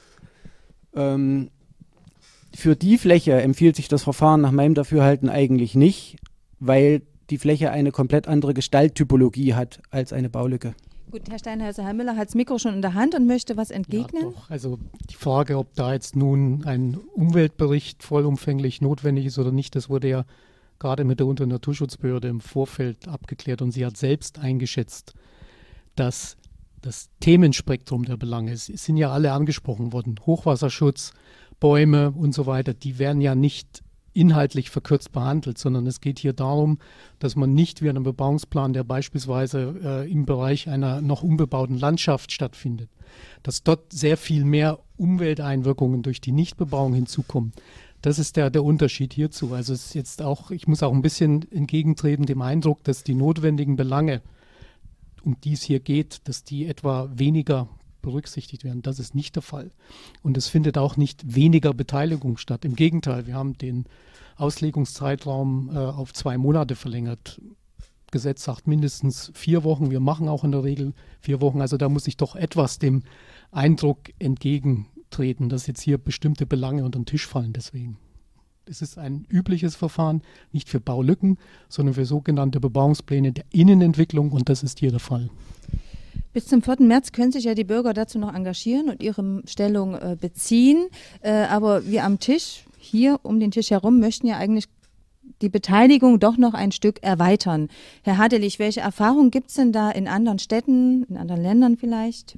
Für die Fläche empfiehlt sich das Verfahren nach meinem Dafürhalten eigentlich nicht, weil die Fläche eine komplett andere Gestalttypologie hat als eine Baulücke. Gut, Herr Steinhäuser, Herr Müller hat das Mikro schon in der Hand und möchte was entgegnen. Ja, doch. Also die Frage, ob da jetzt nun ein Umweltbericht vollumfänglich notwendig ist oder nicht, das wurde ja gerade mit der Unternaturschutzbehörde im Vorfeld abgeklärt, und sie hat selbst eingeschätzt, dass das Themenspektrum der Belange, es sind ja alle angesprochen worden, Hochwasserschutz, Bäume und so weiter, die werden ja nicht inhaltlich verkürzt behandelt, sondern es geht hier darum, dass man nicht wie einem Bebauungsplan, der beispielsweise im Bereich einer noch unbebauten Landschaft stattfindet, dass dort sehr viel mehr Umwelteinwirkungen durch die Nichtbebauung hinzukommen. Das ist der Unterschied hierzu. Also es ist jetzt auch, ich muss auch ein bisschen entgegentreten dem Eindruck, dass die notwendigen Belange, um die es hier geht, dass die etwa weniger berücksichtigt werden. Das ist nicht der Fall. Und es findet auch nicht weniger Beteiligung statt. Im Gegenteil, wir haben den Auslegungszeitraum auf 2 Monate verlängert. Gesetz sagt mindestens 4 Wochen. Wir machen auch in der Regel 4 Wochen. Also da muss ich doch etwas dem Eindruck entgegentreten, dass jetzt hier bestimmte Belange unter den Tisch fallen. Deswegen. Es ist ein übliches Verfahren, nicht für Baulücken, sondern für sogenannte Bebauungspläne der Innenentwicklung, und das ist hier der Fall. Bis zum 4. März können sich ja die Bürger dazu noch engagieren und ihre Stellung beziehen. Aber wir am Tisch, hier um den Tisch herum, möchten ja eigentlich die Beteiligung doch noch ein Stück erweitern. Herr Hadelich, welche Erfahrungen gibt es denn da in anderen Städten, in anderen Ländern vielleicht?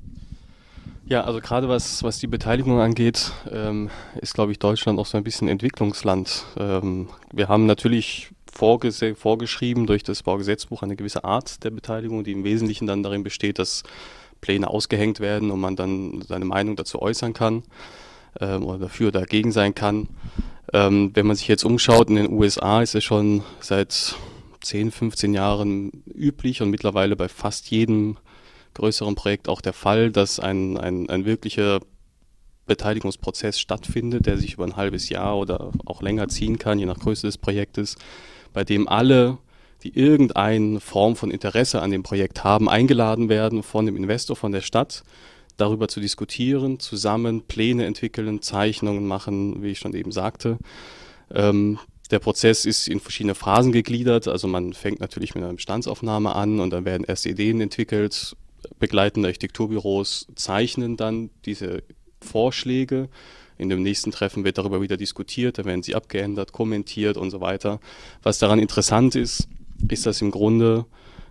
Ja, also gerade was die Beteiligung angeht, ist, glaube ich, Deutschland auch so ein bisschen Entwicklungsland. Wir haben natürlich vorgeschrieben durch das Baugesetzbuch eine gewisse Art der Beteiligung, die im Wesentlichen dann darin besteht, dass Pläne ausgehängt werden und man dann seine Meinung dazu äußern kann oder dafür oder dagegen sein kann. Wenn man sich jetzt umschaut, in den USA ist es schon seit 10, 15 Jahren üblich und mittlerweile bei fast jedem größeren Projekt auch der Fall, dass ein wirklicher Beteiligungsprozess stattfindet, der sich über ein halbes Jahr oder auch länger ziehen kann, je nach Größe des Projektes, bei dem alle, die irgendeine Form von Interesse an dem Projekt haben, eingeladen werden von dem Investor, von der Stadt, darüber zu diskutieren, zusammen Pläne entwickeln, Zeichnungen machen, wie ich schon eben sagte. Der Prozess ist in verschiedene Phasen gegliedert. Also man fängt natürlich mit einer Bestandsaufnahme an und dann werden erste Ideen entwickelt. Begleitende Architekturbüros zeichnen dann diese Vorschläge. In dem nächsten Treffen wird darüber wieder diskutiert, dann werden sie abgeändert, kommentiert und so weiter. Was daran interessant ist, ist, dass im Grunde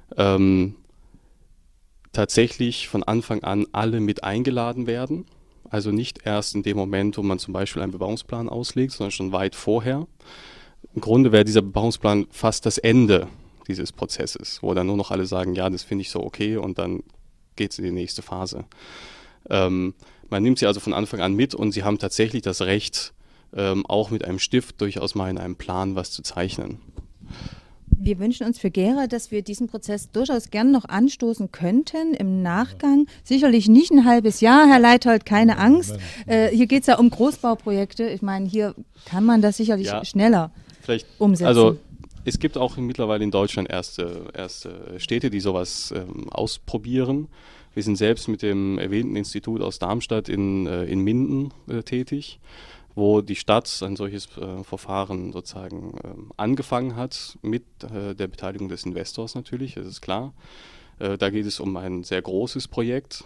tatsächlich von Anfang an alle mit eingeladen werden. Also nicht erst in dem Moment, wo man zum Beispiel einen Bebauungsplan auslegt, sondern schon weit vorher. Im Grunde wäre dieser Bebauungsplan fast das Ende dieses Prozesses, wo dann nur noch alle sagen, ja, das finde ich so okay und dann geht es in die nächste Phase. Man nimmt sie also von Anfang an mit und sie haben tatsächlich das Recht, auch mit einem Stift durchaus mal in einem Plan was zu zeichnen. Wir wünschen uns für Gera, dass wir diesen Prozess durchaus gern noch anstoßen könnten im Nachgang. Sicherlich nicht ein halbes Jahr, Herr Leithold, keine Angst. Hier geht es ja um Großbauprojekte. Ich meine, hier kann man das sicherlich schneller umsetzen. Also es gibt auch mittlerweile in Deutschland erste Städte, die sowas ausprobieren. Wir sind selbst mit dem erwähnten Institut aus Darmstadt in Minden tätig, wo die Stadt ein solches Verfahren sozusagen angefangen hat, mit der Beteiligung des Investors natürlich, das ist klar. Da geht es um ein sehr großes Projekt.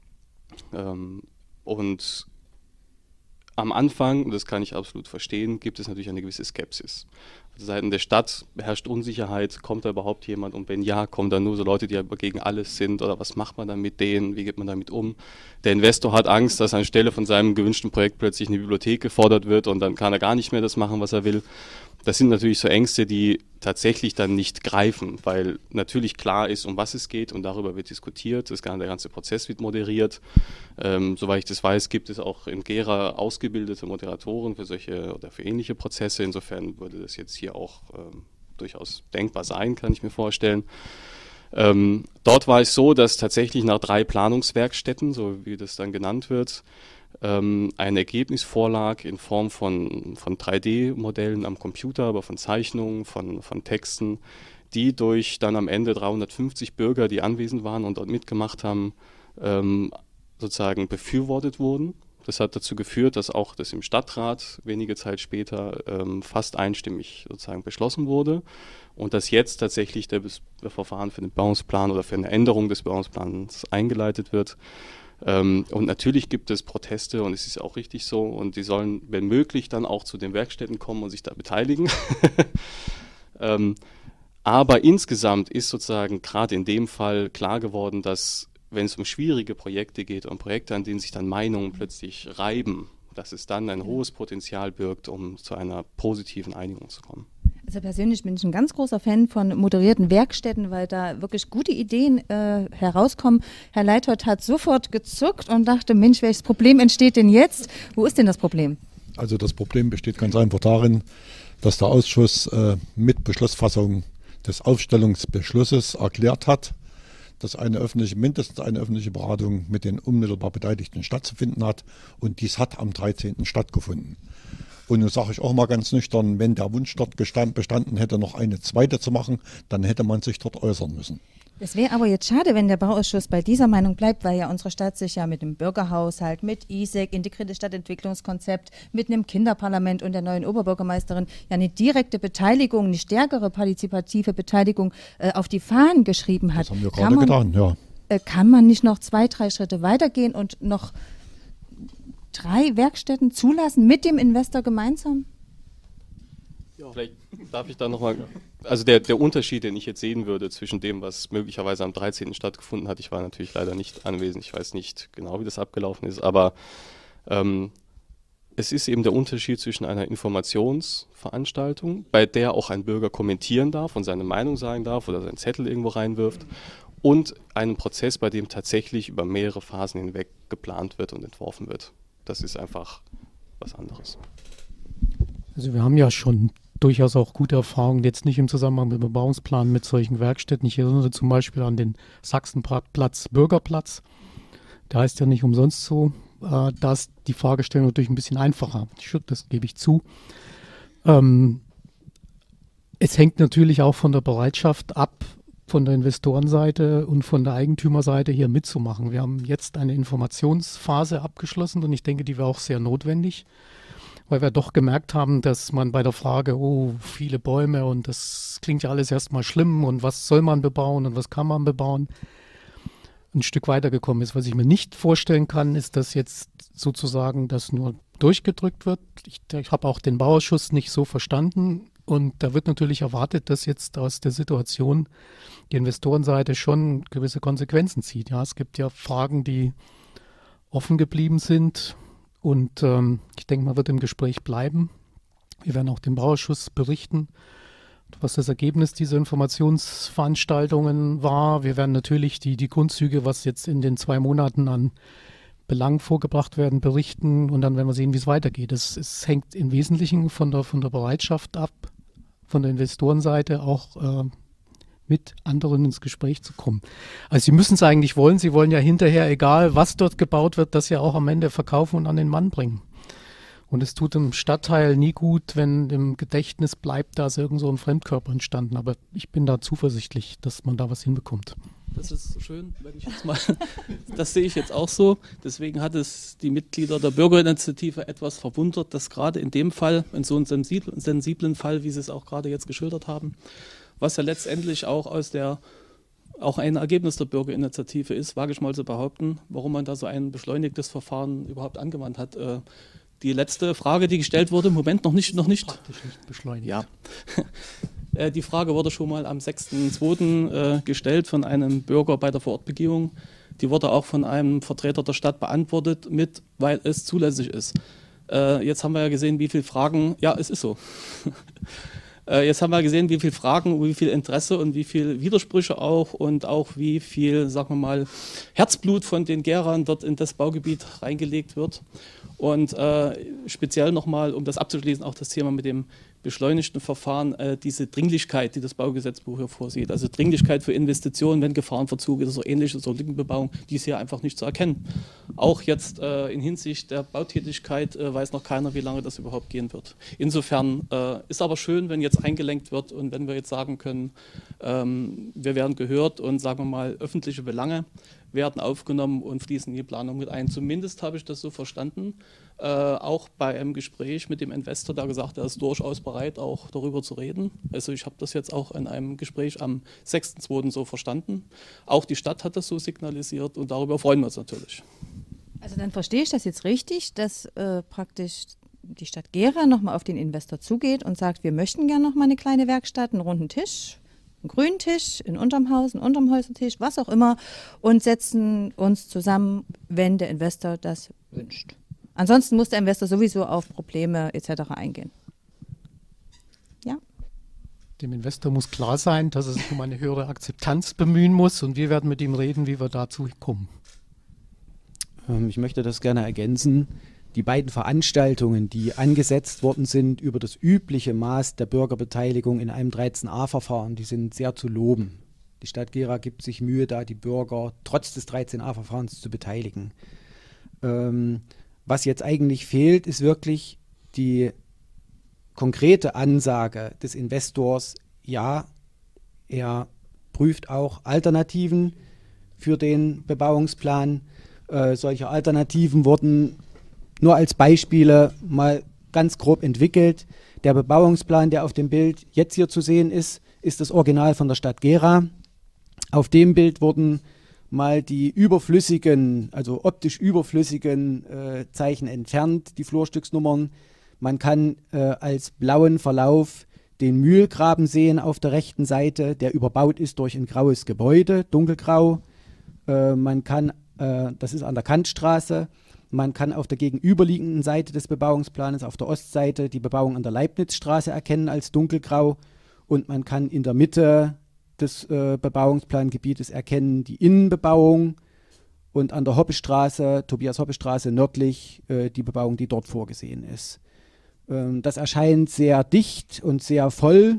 Und am Anfang, das kann ich absolut verstehen, gibt es natürlich eine gewisse Skepsis. Also seitens der Stadt herrscht Unsicherheit, kommt da überhaupt jemand und wenn ja, kommen da nur so Leute, die aber gegen alles sind oder was macht man dann mit denen, wie geht man damit um? Der Investor hat Angst, dass anstelle von seinem gewünschten Projekt plötzlich eine Bibliothek gefordert wird und dann kann er gar nicht mehr das machen, was er will. Das sind natürlich so Ängste, die tatsächlich dann nicht greifen, weil natürlich klar ist, um was es geht und darüber wird diskutiert. Der ganze Prozess wird moderiert. Soweit ich das weiß, gibt es auch in Gera ausgebildete Moderatoren für solche oder für ähnliche Prozesse. Insofern würde das jetzt hier auch durchaus denkbar sein, kann ich mir vorstellen. Dort war es so, dass tatsächlich nach 3 Planungswerkstätten, so wie das dann genannt wird, ein Ergebnis vorlag in Form von 3D-Modellen am Computer, aber von Zeichnungen, von Texten, die durch dann am Ende 350 Bürger, die anwesend waren und dort mitgemacht haben, sozusagen befürwortet wurden. Das hat dazu geführt, dass auch das im Stadtrat wenige Zeit später fast einstimmig sozusagen beschlossen wurde und dass jetzt tatsächlich das Verfahren für den Bebauungsplan oder für eine Änderung des Bebauungsplans eingeleitet wird. Und natürlich gibt es Proteste und es ist auch richtig so und die sollen, wenn möglich, dann auch zu den Werkstätten kommen und sich da beteiligen. Aber insgesamt ist sozusagen gerade in dem Fall klar geworden, dass wenn es um schwierige Projekte geht, um Projekte, an denen sich dann Meinungen plötzlich reiben, dass es dann ein hohes Potenzial birgt, um zu einer positiven Einigung zu kommen. Also persönlich bin ich ein ganz großer Fan von moderierten Werkstätten, weil da wirklich gute Ideen herauskommen. Herr Leithold hat sofort gezuckt und dachte, Mensch, welches Problem entsteht denn jetzt? Wo ist denn das Problem? Also das Problem besteht ganz einfach darin, dass der Ausschuss mit Beschlussfassung des Aufstellungsbeschlusses erklärt hat, dass mindestens eine öffentliche Beratung mit den unmittelbar Beteiligten stattzufinden hat. Und dies hat am 13. stattgefunden. Und nun sage ich auch mal ganz nüchtern, wenn der Wunsch dort bestanden hätte, noch eine zweite zu machen, dann hätte man sich dort äußern müssen. Es wäre aber jetzt schade, wenn der Bauausschuss bei dieser Meinung bleibt, weil ja unsere Stadt sich ja mit dem Bürgerhaushalt, mit ISEC, integriertes Stadtentwicklungskonzept, mit einem Kinderparlament und der neuen Oberbürgermeisterin ja eine direkte Beteiligung, eine stärkere partizipative Beteiligung auf die Fahnen geschrieben hat. Das haben wir gerade getan, ja. Kann man nicht noch 2, 3 Schritte weitergehen und noch 3 Werkstätten zulassen mit dem Investor gemeinsam? Ja. Vielleicht darf ich da nochmal, also der Unterschied, den ich jetzt sehen würde zwischen dem, was möglicherweise am 13. stattgefunden hat, ich war natürlich leider nicht anwesend, ich weiß nicht genau, wie das abgelaufen ist, aber es ist eben der Unterschied zwischen einer Informationsveranstaltung, bei der auch ein Bürger kommentieren darf und seine Meinung sagen darf oder seinen Zettel irgendwo reinwirft, und einem Prozess, bei dem tatsächlich über mehrere Phasen hinweg geplant wird und entworfen wird. Das ist einfach was anderes. Also wir haben ja schon durchaus auch gute Erfahrungen, jetzt nicht im Zusammenhang mit dem Bebauungsplan mit solchen Werkstätten. Ich erinnere zum Beispiel an den Sachsenplatz, Bürgerplatz. Da heißt ja nicht umsonst so, da ist die Fragestellung natürlich ein bisschen einfacher. Das gebe ich zu. Es hängt natürlich auch von der Bereitschaft ab, von der Investorenseite und von der Eigentümerseite hier mitzumachen. Wir haben jetzt eine Informationsphase abgeschlossen und ich denke, die wäre auch sehr notwendig, weil wir doch gemerkt haben, dass man bei der Frage, oh, viele Bäume und das klingt ja alles erstmal schlimm und was soll man bebauen und was kann man bebauen, ein Stück weitergekommen ist. Was ich mir nicht vorstellen kann, ist, dass jetzt sozusagen das nur durchgedrückt wird. Ich habe auch den Bauausschuss nicht so verstanden und da wird natürlich erwartet, dass jetzt aus der Situation die Investorenseite schon gewisse Konsequenzen zieht. Ja, es gibt ja Fragen, die offen geblieben sind. Und ich denke, man wird im Gespräch bleiben. Wir werden auch dem Bauausschuss berichten, was das Ergebnis dieser Informationsveranstaltungen war. Wir werden natürlich die Grundzüge, was jetzt in den 2 Monaten an Belangen vorgebracht werden, berichten. Und dann werden wir sehen, wie es weitergeht. Es hängt im Wesentlichen von der Bereitschaft ab, von der Investorenseite auch mit anderen ins Gespräch zu kommen. Also sie müssen es eigentlich wollen. Sie wollen ja hinterher, egal was dort gebaut wird, das ja auch am Ende verkaufen und an den Mann bringen. Und es tut dem Stadtteil nie gut, wenn im Gedächtnis bleibt, da ist irgend so ein Fremdkörper entstanden. Aber ich bin da zuversichtlich, dass man da was hinbekommt. Das ist schön, wenn ich jetzt mal, das sehe ich jetzt auch so. Deswegen hat es die Mitglieder der Bürgerinitiative etwas verwundert, dass gerade in dem Fall, in so einem sensiblen Fall, wie Sie es auch gerade jetzt geschildert haben, was ja letztendlich auch auch ein Ergebnis der Bürgerinitiative ist, wage ich mal zu behaupten, warum man da so ein beschleunigtes Verfahren überhaupt angewandt hat. Die letzte Frage, die gestellt wurde, im Moment noch nicht. Praktisch nicht beschleunigt. Ja. Die Frage wurde schon mal am 6.2. Gestellt von einem Bürger bei der Vorortbegehung. Die wurde auch von einem Vertreter der Stadt beantwortet mit, weil es zulässig ist. Jetzt haben wir ja gesehen, wie viele Fragen, ja, es ist so. Jetzt haben wir gesehen, wie viele Fragen, wie viel Interesse und wie viele Widersprüche auch und auch wie viel, sagen wir mal, Herzblut von den Gerern dort in das Baugebiet reingelegt wird. Und speziell nochmal, um das abzuschließen, auch das Thema mit dem beschleunigten Verfahren, diese Dringlichkeit, die das Baugesetzbuch hier vorsieht. Also Dringlichkeit für Investitionen, wenn Gefahrenverzug ist oder ähnliches oder Lückenbebauung, die ist hier einfach nicht zu erkennen. Auch jetzt in Hinsicht der Bautätigkeit weiß noch keiner, wie lange das überhaupt gehen wird. Insofern ist aber schön, wenn jetzt eingelenkt wird und wenn wir jetzt sagen können, wir werden gehört und sagen wir mal, öffentliche Belange werden aufgenommen und fließen in die Planung mit ein. Zumindest habe ich das so verstanden, auch bei einem Gespräch mit dem Investor, der gesagt hat, er ist durchaus bereit, auch darüber zu reden. Also ich habe das jetzt auch in einem Gespräch am 6.2. so verstanden. Auch die Stadt hat das so signalisiert und darüber freuen wir uns natürlich. Also dann verstehe ich das jetzt richtig, dass praktisch die Stadt Gera nochmal auf den Investor zugeht und sagt, wir möchten gerne nochmal eine kleine Werkstatt, einen runden Tisch, einen grünen Tisch, in unterm Haus, einen unterm Häusertisch, was auch immer, und setzen uns zusammen, wenn der Investor das wünscht. Ansonsten muss der Investor sowieso auf Probleme etc. eingehen. Ja. Dem Investor muss klar sein, dass er sich um eine höhere Akzeptanz bemühen muss und wir werden mit ihm reden, wie wir dazu kommen. Ich möchte das gerne ergänzen. Die beiden Veranstaltungen, die angesetzt worden sind über das übliche Maß der Bürgerbeteiligung in einem 13a-Verfahren, die sind sehr zu loben. Die Stadt Gera gibt sich Mühe, da die Bürger trotz des 13a-Verfahrens zu beteiligen. Was jetzt eigentlich fehlt, ist wirklich die konkrete Ansage des Investors, ja, er prüft auch Alternativen für den Bebauungsplan. Solche Alternativen wurden nur als Beispiele mal ganz grob entwickelt. Der Bebauungsplan, der auf dem Bild jetzt hier zu sehen ist, ist das Original von der Stadt Gera. Auf dem Bild wurden mal die überflüssigen, also optisch überflüssigen Zeichen entfernt, die Flurstücksnummern. Man kann als blauen Verlauf den Mühlgraben sehen auf der rechten Seite, der überbaut ist durch ein graues Gebäude, dunkelgrau. Man kann, das ist an der Kantstraße, man kann auf der gegenüberliegenden Seite des Bebauungsplanes, auf der Ostseite, die Bebauung an der Leibnizstraße erkennen als dunkelgrau und man kann in der Mitte des Bebauungsplangebietes erkennen die Innenbebauung und an der Hoppestraße, Tobias-Hoppe-Straße nördlich, die Bebauung, die dort vorgesehen ist. Das erscheint sehr dicht und sehr voll.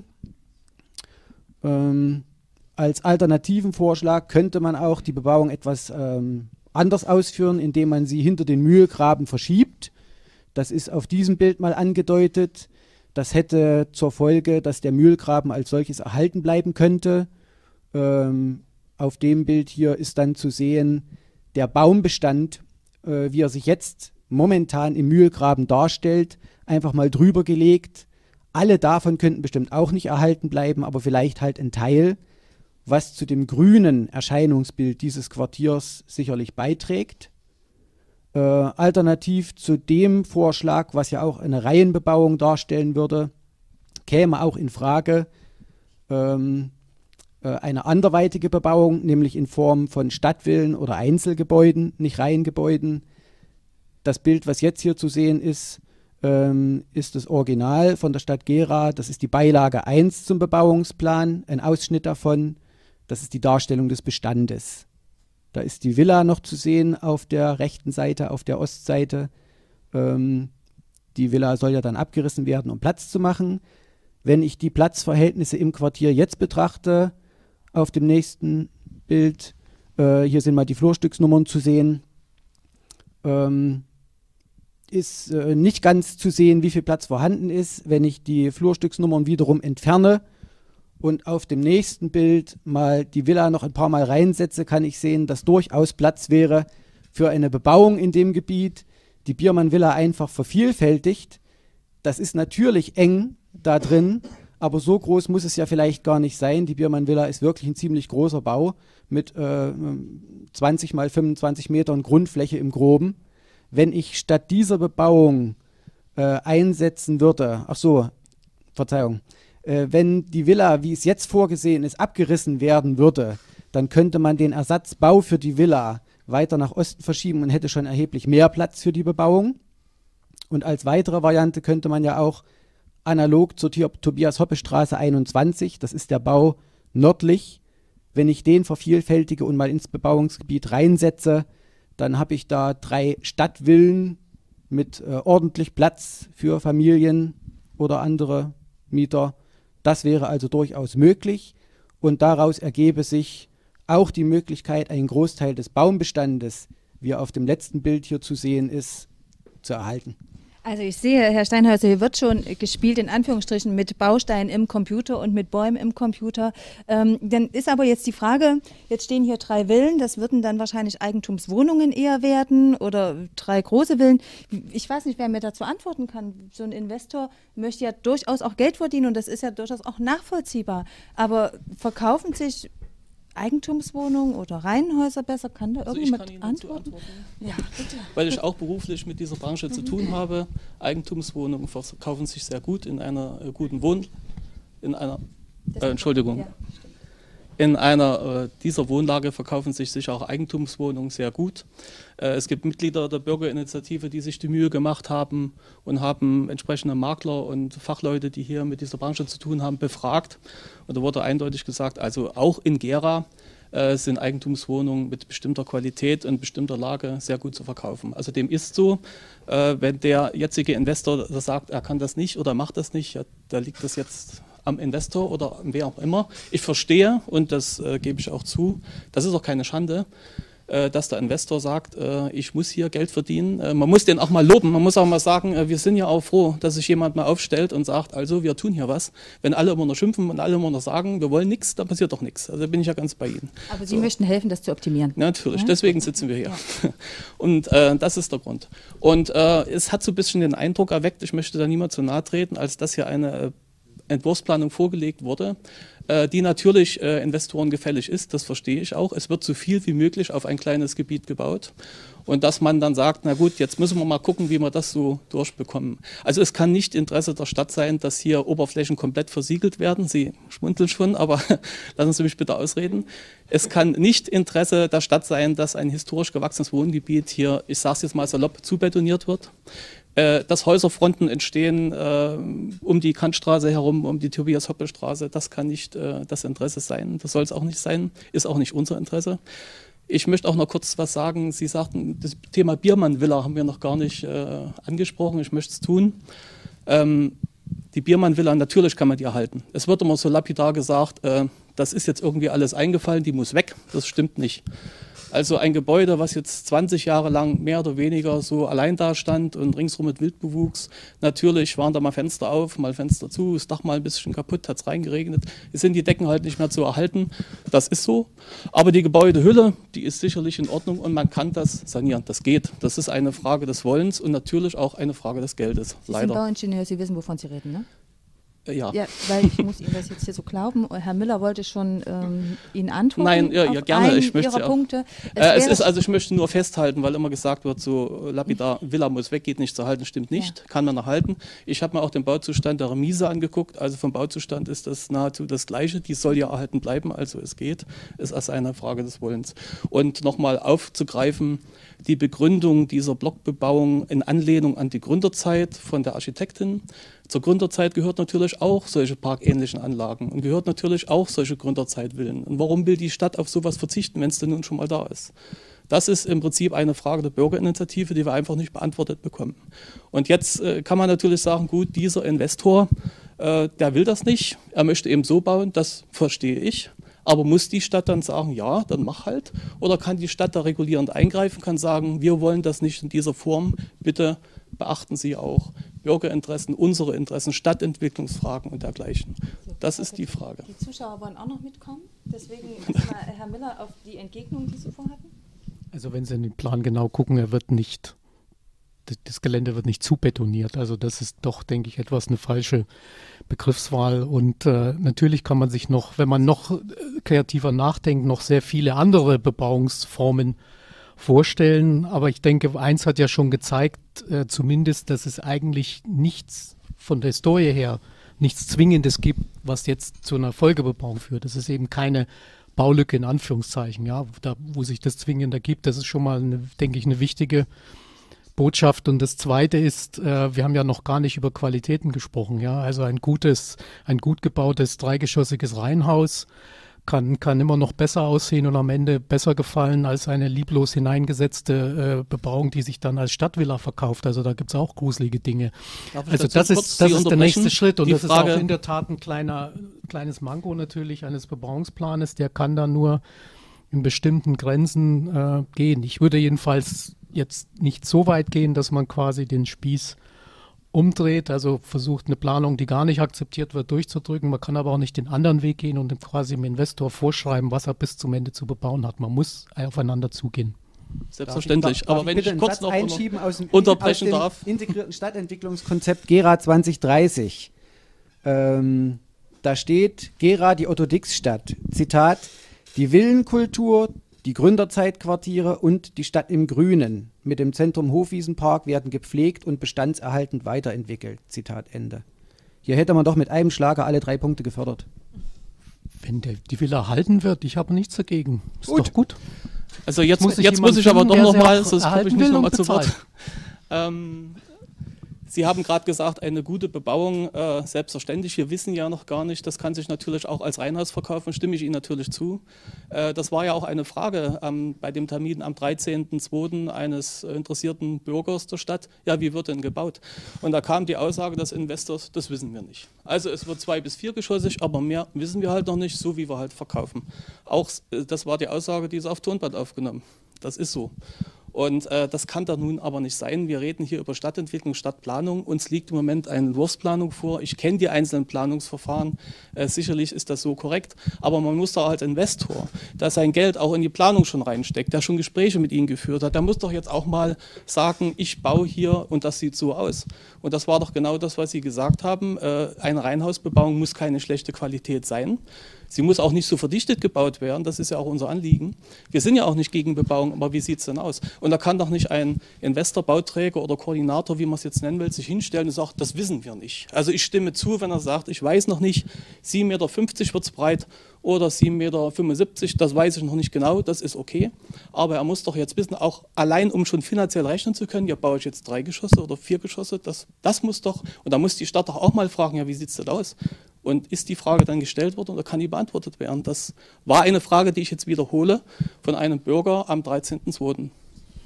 Als alternativen Vorschlag könnte man auch die Bebauung etwas anders ausführen, indem man sie hinter den Mühlgraben verschiebt. Das ist auf diesem Bild mal angedeutet. Das hätte zur Folge, dass der Mühlgraben als solches erhalten bleiben könnte. Auf dem Bild hier ist dann zu sehen, der Baumbestand, wie er sich jetzt momentan im Mühlgraben darstellt, einfach mal drüber gelegt. Alle davon könnten bestimmt auch nicht erhalten bleiben, aber vielleicht halt ein Teil, was zu dem grünen Erscheinungsbild dieses Quartiers sicherlich beiträgt. Alternativ zu dem Vorschlag, was ja auch eine Reihenbebauung darstellen würde, käme auch in Frage eine anderweitige Bebauung, nämlich in Form von Stadtvillen oder Einzelgebäuden, nicht Reihengebäuden. Das Bild, was jetzt hier zu sehen ist das Original von der Stadt Gera. Das ist die Beilage 1 zum Bebauungsplan, ein Ausschnitt davon. Das ist die Darstellung des Bestandes. Da ist die Villa noch zu sehen auf der rechten Seite, auf der Ostseite. Die Villa soll ja dann abgerissen werden, um Platz zu machen. Wenn ich die Platzverhältnisse im Quartier jetzt betrachte, auf dem nächsten Bild, hier sind mal die Flurstücksnummern zu sehen, ist nicht ganz zu sehen, wie viel Platz vorhanden ist. Wenn ich die Flurstücksnummern wiederum entferne und auf dem nächsten Bild mal die Villa noch ein paar Mal reinsetze, kann ich sehen, dass durchaus Platz wäre für eine Bebauung in dem Gebiet. Die Biermann-Villa einfach vervielfältigt. Das ist natürlich eng da drin, aber so groß muss es ja vielleicht gar nicht sein. Die Biermann-Villa ist wirklich ein ziemlich großer Bau mit 20 mal 25 Metern Grundfläche im Groben. Wenn ich statt dieser Bebauung einsetzen würde, wenn die Villa, wie es jetzt vorgesehen ist, abgerissen werden würde, dann könnte man den Ersatzbau für die Villa weiter nach Osten verschieben und hätte schon erheblich mehr Platz für die Bebauung. Und als weitere Variante könnte man ja auch analog zur Tobias-Hoppe-Straße 21, das ist der Bau nördlich, wenn ich den vervielfältige und mal ins Bebauungsgebiet reinsetze, dann habe ich da 3 Stadtvillen mit ordentlich Platz für Familien oder andere Mieter. Das wäre also durchaus möglich und daraus ergebe sich auch die Möglichkeit, einen Großteil des Baumbestandes, wie er auf dem letzten Bild hier zu sehen ist, zu erhalten. Also ich sehe, Herr Steinhäuser, hier wird schon gespielt, in Anführungsstrichen, mit Bausteinen im Computer und mit Bäumen im Computer. Dann ist aber jetzt die Frage, jetzt stehen hier 3 Villen, das würden dann wahrscheinlich Eigentumswohnungen eher werden oder 3 große Villen. Ich weiß nicht, wer mir dazu antworten kann. So ein Investor möchte ja durchaus auch Geld verdienen und das ist ja durchaus auch nachvollziehbar. Aber verkaufen sich Eigentumswohnungen oder Reihenhäuser besser? Kann da irgendjemand antworten? Ja, weil ich auch beruflich mit dieser Branche zu tun habe. Eigentumswohnungen verkaufen sich sehr gut in einer guten In einer dieser Wohnlage verkaufen sich sicher auch Eigentumswohnungen sehr gut. Es gibt Mitglieder der Bürgerinitiative, die sich die Mühe gemacht haben und haben entsprechende Makler und Fachleute, die hier mit dieser Branche zu tun haben, befragt. Und da wurde eindeutig gesagt, also auch in Gera sind Eigentumswohnungen mit bestimmter Qualität und bestimmter Lage sehr gut zu verkaufen. Also dem ist so, wenn der jetzige Investor sagt, er kann das nicht oder macht das nicht, ja, da liegt das jetzt am Investor oder wer auch immer. Ich verstehe, und das gebe ich auch zu, das ist auch keine Schande, dass der Investor sagt, ich muss hier Geld verdienen. Man muss den auch mal loben, man muss auch mal sagen, wir sind ja auch froh, dass sich jemand mal aufstellt und sagt, also wir tun hier was. Wenn alle immer nur schimpfen und alle immer nur sagen, wir wollen nichts, dann passiert doch nichts. Also bin ich ja ganz bei Ihnen. Aber Sie möchten helfen, das zu optimieren. Ja, natürlich, deswegen sitzen wir hier. Ja. Und das ist der Grund. Und es hat so ein bisschen den Eindruck erweckt, ich möchte da niemand zu nahe treten, als dass hier eine Entwurfsplanung vorgelegt wurde, die natürlich Investoren gefällig ist, das verstehe ich auch. Es wird so viel wie möglich auf ein kleines Gebiet gebaut und dass man dann sagt, na gut, jetzt müssen wir mal gucken, wie wir das so durchbekommen. Also es kann nicht Interesse der Stadt sein, dass hier Oberflächen komplett versiegelt werden. Sie schmunzeln schon, aber lassen Sie mich bitte ausreden. Es kann nicht Interesse der Stadt sein, dass ein historisch gewachsenes Wohngebiet hier, ich sage es jetzt mal salopp, zubetoniert wird. Dass Häuserfronten entstehen um die Kantstraße herum, um die Tobias-Hoppe-Straße, das kann nicht das Interesse sein. Das soll es auch nicht sein, ist auch nicht unser Interesse. Ich möchte auch noch kurz was sagen. Sie sagten, das Thema Biermann-Villa haben wir noch gar nicht angesprochen. Ich möchte es tun. Die Biermann-Villa, natürlich kann man die erhalten. Es wird immer so lapidar gesagt, das ist jetzt irgendwie alles eingefallen, die muss weg. Das stimmt nicht. Also ein Gebäude, was jetzt 20 Jahre lang mehr oder weniger so allein da stand und ringsrum mit Wildbewuchs. Natürlich waren da mal Fenster auf, mal Fenster zu, das Dach mal ein bisschen kaputt, hat es reingeregnet. Es sind die Decken halt nicht mehr zu erhalten. Das ist so. Aber die Gebäudehülle, die ist sicherlich in Ordnung und man kann das sanieren. Das geht. Das ist eine Frage des Wollens und natürlich auch eine Frage des Geldes. Sie sind Bauingenieur, Sie wissen, wovon Sie reden, ne? Ja. Ja, weil ich muss Ihnen das jetzt hier so glauben. Herr Müller wollte schon Ihnen antworten. Nein, ja, gerne. Ich möchte Ihrer Punkte. Ich möchte nur festhalten, weil immer gesagt wird, so lapidar, Villa muss weg, geht nicht zu halten, stimmt nicht, ja. Kann man erhalten. Ich habe mir auch den Bauzustand der Remise angeguckt. Also vom Bauzustand ist das nahezu das Gleiche. Die soll ja erhalten bleiben, also es geht. Es ist eine Frage des Wollens. Und nochmal aufzugreifen, die Begründung dieser Blockbebauung in Anlehnung an die Gründerzeit von der Architektin. Zur Gründerzeit gehört natürlich auch solche parkähnlichen Anlagen und gehört natürlich auch solche Gründerzeitvillen. Und warum will die Stadt auf sowas verzichten, wenn es denn nun schon mal da ist? Das ist im Prinzip eine Frage der Bürgerinitiative, die wir einfach nicht beantwortet bekommen. Und jetzt kann man natürlich sagen, gut, dieser Investor, der will das nicht, er möchte eben so bauen, das verstehe ich. Aber muss die Stadt dann sagen, ja, dann mach halt? Oder kann die Stadt da regulierend eingreifen, kann sagen, wir wollen das nicht in dieser Form, bitte beachten Sie auch Bürgerinteressen, unsere Interessen, Stadtentwicklungsfragen und dergleichen. Das ist die Frage. Die Zuschauer wollen auch noch mitkommen, deswegen mal Herr Müller auf die Entgegnung, die Sie vorhatten. Also wenn Sie in den Plan genau gucken, das Gelände wird nicht zubetoniert. Also das ist doch, denke ich, etwas eine falsche Begriffswahl. Und natürlich kann man sich noch, wenn man noch kreativer nachdenkt, noch sehr viele andere Bebauungsformen vorstellen. Aber ich denke, eins hat ja schon gezeigt, zumindest, dass es eigentlich nichts von der Historie her, nichts Zwingendes gibt, was jetzt zu einer Folgebebauung führt. Das ist eben keine Baulücke in Anführungszeichen, ja, wo sich das zwingend ergibt. Das ist schon mal, denke ich, eine wichtige Botschaft. Und das Zweite ist, wir haben ja noch gar nicht über Qualitäten gesprochen. Ja, also ein gut gebautes, dreigeschossiges Reihenhaus kann immer noch besser aussehen und am Ende besser gefallen als eine lieblos hineingesetzte Bebauung, die sich dann als Stadtvilla verkauft. Also da gibt es auch gruselige Dinge. Also das ist der nächste Schritt und das ist auch in der Tat ein kleines Manko natürlich eines Bebauungsplanes. Der kann dann nur in bestimmten Grenzen gehen. Ich würde jedenfalls jetzt nicht so weit gehen, dass man quasi den Spieß umdreht, also versucht eine Planung, die gar nicht akzeptiert wird, durchzudrücken. Man kann aber auch nicht den anderen Weg gehen und quasi dem Investor vorschreiben, was er bis zum Ende zu bebauen hat. Man muss aufeinander zugehen. Selbstverständlich. Aber wenn ich kurz noch einschieben aus dem integrierten Stadtentwicklungskonzept GERA 2030. Da steht GERA, die Otto-Dix-Stadt. Zitat: Die Villenkultur, die Gründerzeitquartiere und die Stadt im Grünen mit dem Zentrum Hofwiesenpark werden gepflegt und bestandserhaltend weiterentwickelt. Zitat Ende. Hier hätte man doch mit einem Schlager alle 3 Punkte gefördert. Wenn die Villa erhalten wird, ich habe nichts dagegen. Ist doch gut. Also jetzt muss ich aber doch nochmal, sonst komme ich nicht nochmal zu Wort. Sie haben gerade gesagt, eine gute Bebauung, selbstverständlich, wir wissen ja noch gar nicht, das kann sich natürlich auch als Reihenhaus verkaufen, stimme ich Ihnen natürlich zu. Das war ja auch eine Frage bei dem Termin am 13.02. eines interessierten Bürgers der Stadt, ja, wie wird denn gebaut? Und da kam die Aussage des Investors, das wissen wir nicht. Also es wird 2- bis 4-geschossig, aber mehr wissen wir halt noch nicht, so wie wir halt verkaufen. Auch das war die Aussage, die ist auf Tonband aufgenommen. Das ist so. Und das kann da nun aber nicht sein. Wir reden hier über Stadtentwicklung, Stadtplanung. Uns liegt im Moment eine Entwurfsplanung vor. Ich kenne die einzelnen Planungsverfahren. Sicherlich ist das so korrekt. Aber man muss doch als Investor, der sein Geld auch in die Planung schon reinsteckt, der schon Gespräche mit Ihnen geführt hat, der muss doch jetzt auch mal sagen, ich baue hier und das sieht so aus. Und das war doch genau das, was Sie gesagt haben. Eine Reihenhausbebauung muss keine schlechte Qualität sein. Sie muss auch nicht so verdichtet gebaut werden, das ist ja auch unser Anliegen. Wir sind ja auch nicht gegen Bebauung, aber wie sieht es denn aus? Und da kann doch nicht ein Investor, Bauträger oder Koordinator, wie man es jetzt nennen will, sich hinstellen und sagt, das wissen wir nicht. Also ich stimme zu, wenn er sagt, ich weiß noch nicht, 7,50 Meter wird es breit oder 7,75 Meter, das weiß ich noch nicht genau, das ist okay. Aber er muss doch jetzt wissen, auch allein um schon finanziell rechnen zu können, ja, baue ich jetzt 3 Geschosse oder 4 Geschosse, das muss doch, und da muss die Stadt doch auch mal fragen, ja, wie sieht es denn aus? Und ist die Frage dann gestellt worden oder kann die beantwortet werden? Das war eine Frage, die ich jetzt wiederhole von einem Bürger am 13.02.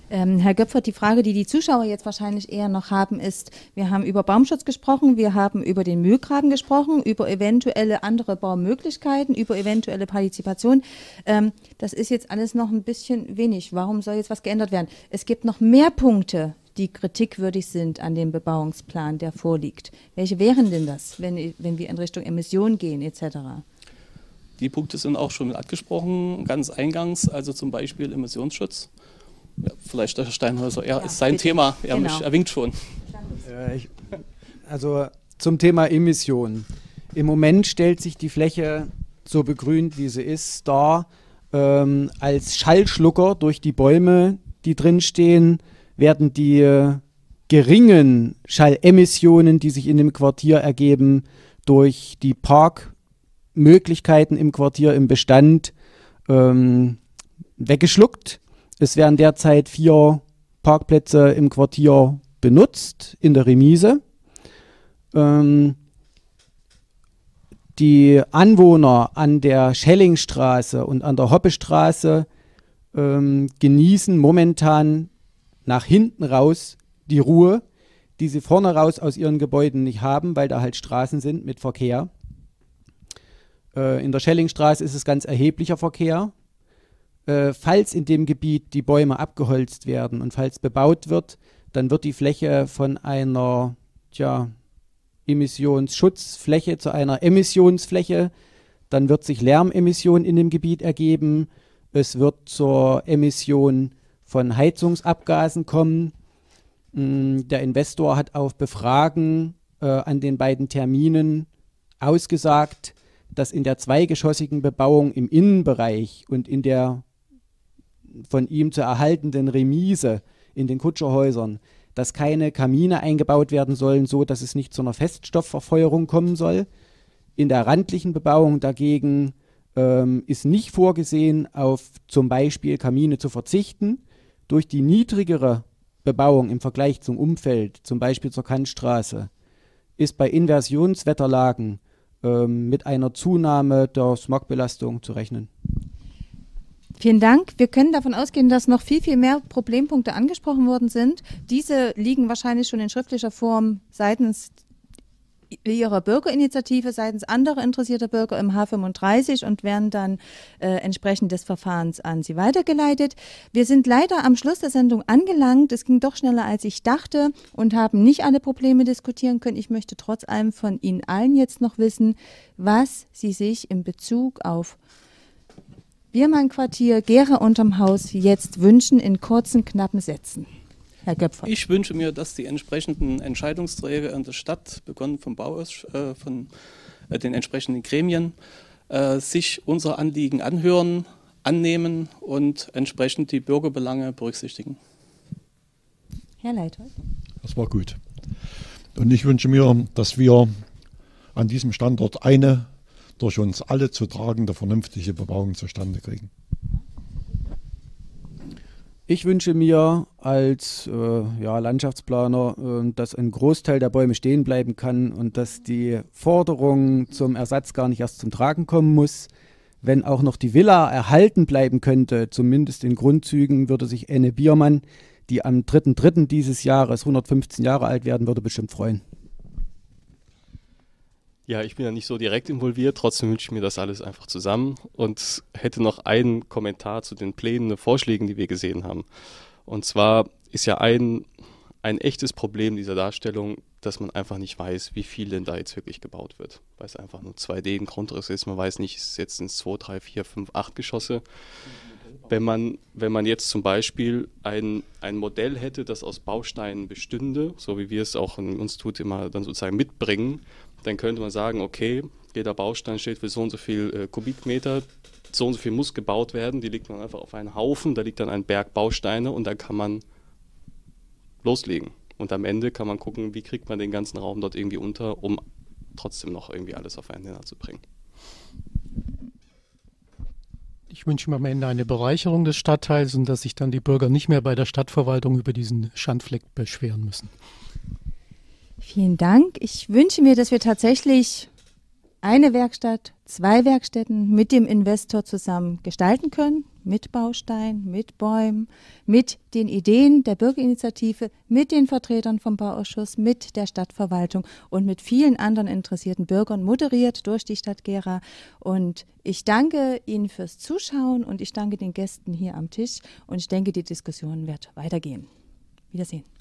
Herr Göpfert, die Frage, die die Zuschauer jetzt wahrscheinlich eher noch haben, ist, wir haben über Baumschutz gesprochen, wir haben über den Mühlgraben gesprochen, über eventuelle andere Baumöglichkeiten, über eventuelle Partizipation. Das ist jetzt alles noch ein bisschen wenig. Warum soll jetzt was geändert werden? Es gibt noch mehr Punkte, die kritikwürdig sind an dem Bebauungsplan, der vorliegt. Welche wären denn das, wenn wir in Richtung Emission gehen etc.? Die Punkte sind auch schon mit angesprochen, ganz eingangs, also zum Beispiel Emissionsschutz. Ja, vielleicht der Herr Steinhäuser, ist sein bitte. Thema, er winkt schon. Also zum Thema Emission. Im Moment stellt sich die Fläche, so begrünt wie sie ist, dar als Schallschlucker durch die Bäume, die drinstehen, werden die geringen Schallemissionen, die sich in dem Quartier ergeben, durch die Parkmöglichkeiten im Quartier, im Bestand weggeschluckt. Es werden derzeit 4 Parkplätze im Quartier benutzt, in der Remise. Die Anwohner an der Schellingstraße und an der Hoppestraße genießen momentan nach hinten raus die Ruhe, die sie vorne raus aus ihren Gebäuden nicht haben, weil da halt Straßen sind mit Verkehr. In der Schellingstraße ist es ganz erheblicher Verkehr. Falls in dem Gebiet die Bäume abgeholzt werden und falls bebaut wird, dann wird die Fläche von einer Emissionsschutzfläche zu einer Emissionsfläche. Dann wird sich Lärmemission in dem Gebiet ergeben. Es wird zur Emission von Heizungsabgasen kommen. Der Investor hat auf Befragen an den beiden Terminen ausgesagt, dass in der zweigeschossigen Bebauung im Innenbereich und in der von ihm zu erhaltenden Remise in den Kutscherhäusern, dass keine Kamine eingebaut werden sollen, so dass es nicht zu einer Feststoffverfeuerung kommen soll. In der randlichen Bebauung dagegen ist nicht vorgesehen, auf zum Beispiel Kamine zu verzichten. Durch die niedrigere Bebauung im Vergleich zum Umfeld, zum Beispiel zur Kantstraße, ist bei Inversionswetterlagen mit einer Zunahme der Smogbelastung zu rechnen. Vielen Dank. Wir können davon ausgehen, dass noch viel, viel mehr Problempunkte angesprochen worden sind. Diese liegen wahrscheinlich schon in schriftlicher Form seitens Ihrer Bürgerinitiative, seitens anderer interessierter Bürger im H35 und werden dann entsprechend des Verfahrens an Sie weitergeleitet. Wir sind leider am Schluss der Sendung angelangt. Es ging doch schneller, als ich dachte und haben nicht alle Probleme diskutieren können. Ich möchte trotz allem von Ihnen allen jetzt noch wissen, was Sie sich in Bezug auf Biermann-Quartier, Gera unterm Haus jetzt wünschen in kurzen, knappen Sätzen. Herr Göpfert. Ich wünsche mir, dass die entsprechenden Entscheidungsträger in der Stadt, begonnen vom von den entsprechenden Gremien, sich unser Anliegen anhören, annehmen und entsprechend die Bürgerbelange berücksichtigen. Herr Leithold. Das war gut. Und ich wünsche mir, dass wir an diesem Standort eine durch uns alle zu tragende vernünftige Bebauung zustande kriegen. Ich wünsche mir als Landschaftsplaner, dass ein Großteil der Bäume stehen bleiben kann und dass die Forderung zum Ersatz gar nicht erst zum Tragen kommen muss. Wenn auch noch die Villa erhalten bleiben könnte, zumindest in Grundzügen, würde sich Enne Biermann, die am 3.3. dieses Jahres 115 Jahre alt werden würde, bestimmt freuen. Ja, ich bin ja nicht so direkt involviert, trotzdem wünsche ich mir das alles einfach zusammen und hätte noch einen Kommentar zu den Plänen, Vorschlägen, die wir gesehen haben. Und zwar ist ja ein echtes Problem dieser Darstellung, dass man einfach nicht weiß, wie viel denn da jetzt wirklich gebaut wird. Weil es einfach nur 2D im Grundriss ist, man weiß nicht, ist es jetzt ins 2, 3, 4, 5, 8 Geschosse. Wenn man jetzt zum Beispiel ein Modell hätte, das aus Bausteinen bestünde, so wie wir es auch in uns tut, immer dann sozusagen mitbringen, dann könnte man sagen, okay, jeder Baustein steht für so und so viel Kubikmeter, so und so viel muss gebaut werden, die legt man einfach auf einen Haufen, da liegt dann ein Berg Bausteine und dann kann man loslegen. Und am Ende kann man gucken, wie kriegt man den ganzen Raum dort irgendwie unter, um trotzdem noch irgendwie alles auf einen Nenner zu bringen. Ich wünsche mir am Ende eine Bereicherung des Stadtteils und dass sich dann die Bürger nicht mehr bei der Stadtverwaltung über diesen Schandfleck beschweren müssen. Vielen Dank. Ich wünsche mir, dass wir tatsächlich eine Werkstatt, 2 Werkstätten mit dem Investor zusammen gestalten können, mit Baustein, mit Bäumen, mit den Ideen der Bürgerinitiative, mit den Vertretern vom Bauausschuss, mit der Stadtverwaltung und mit vielen anderen interessierten Bürgern, moderiert durch die Stadt Gera. Und ich danke Ihnen fürs Zuschauen und ich danke den Gästen hier am Tisch und ich denke, die Diskussion wird weitergehen. Wiedersehen.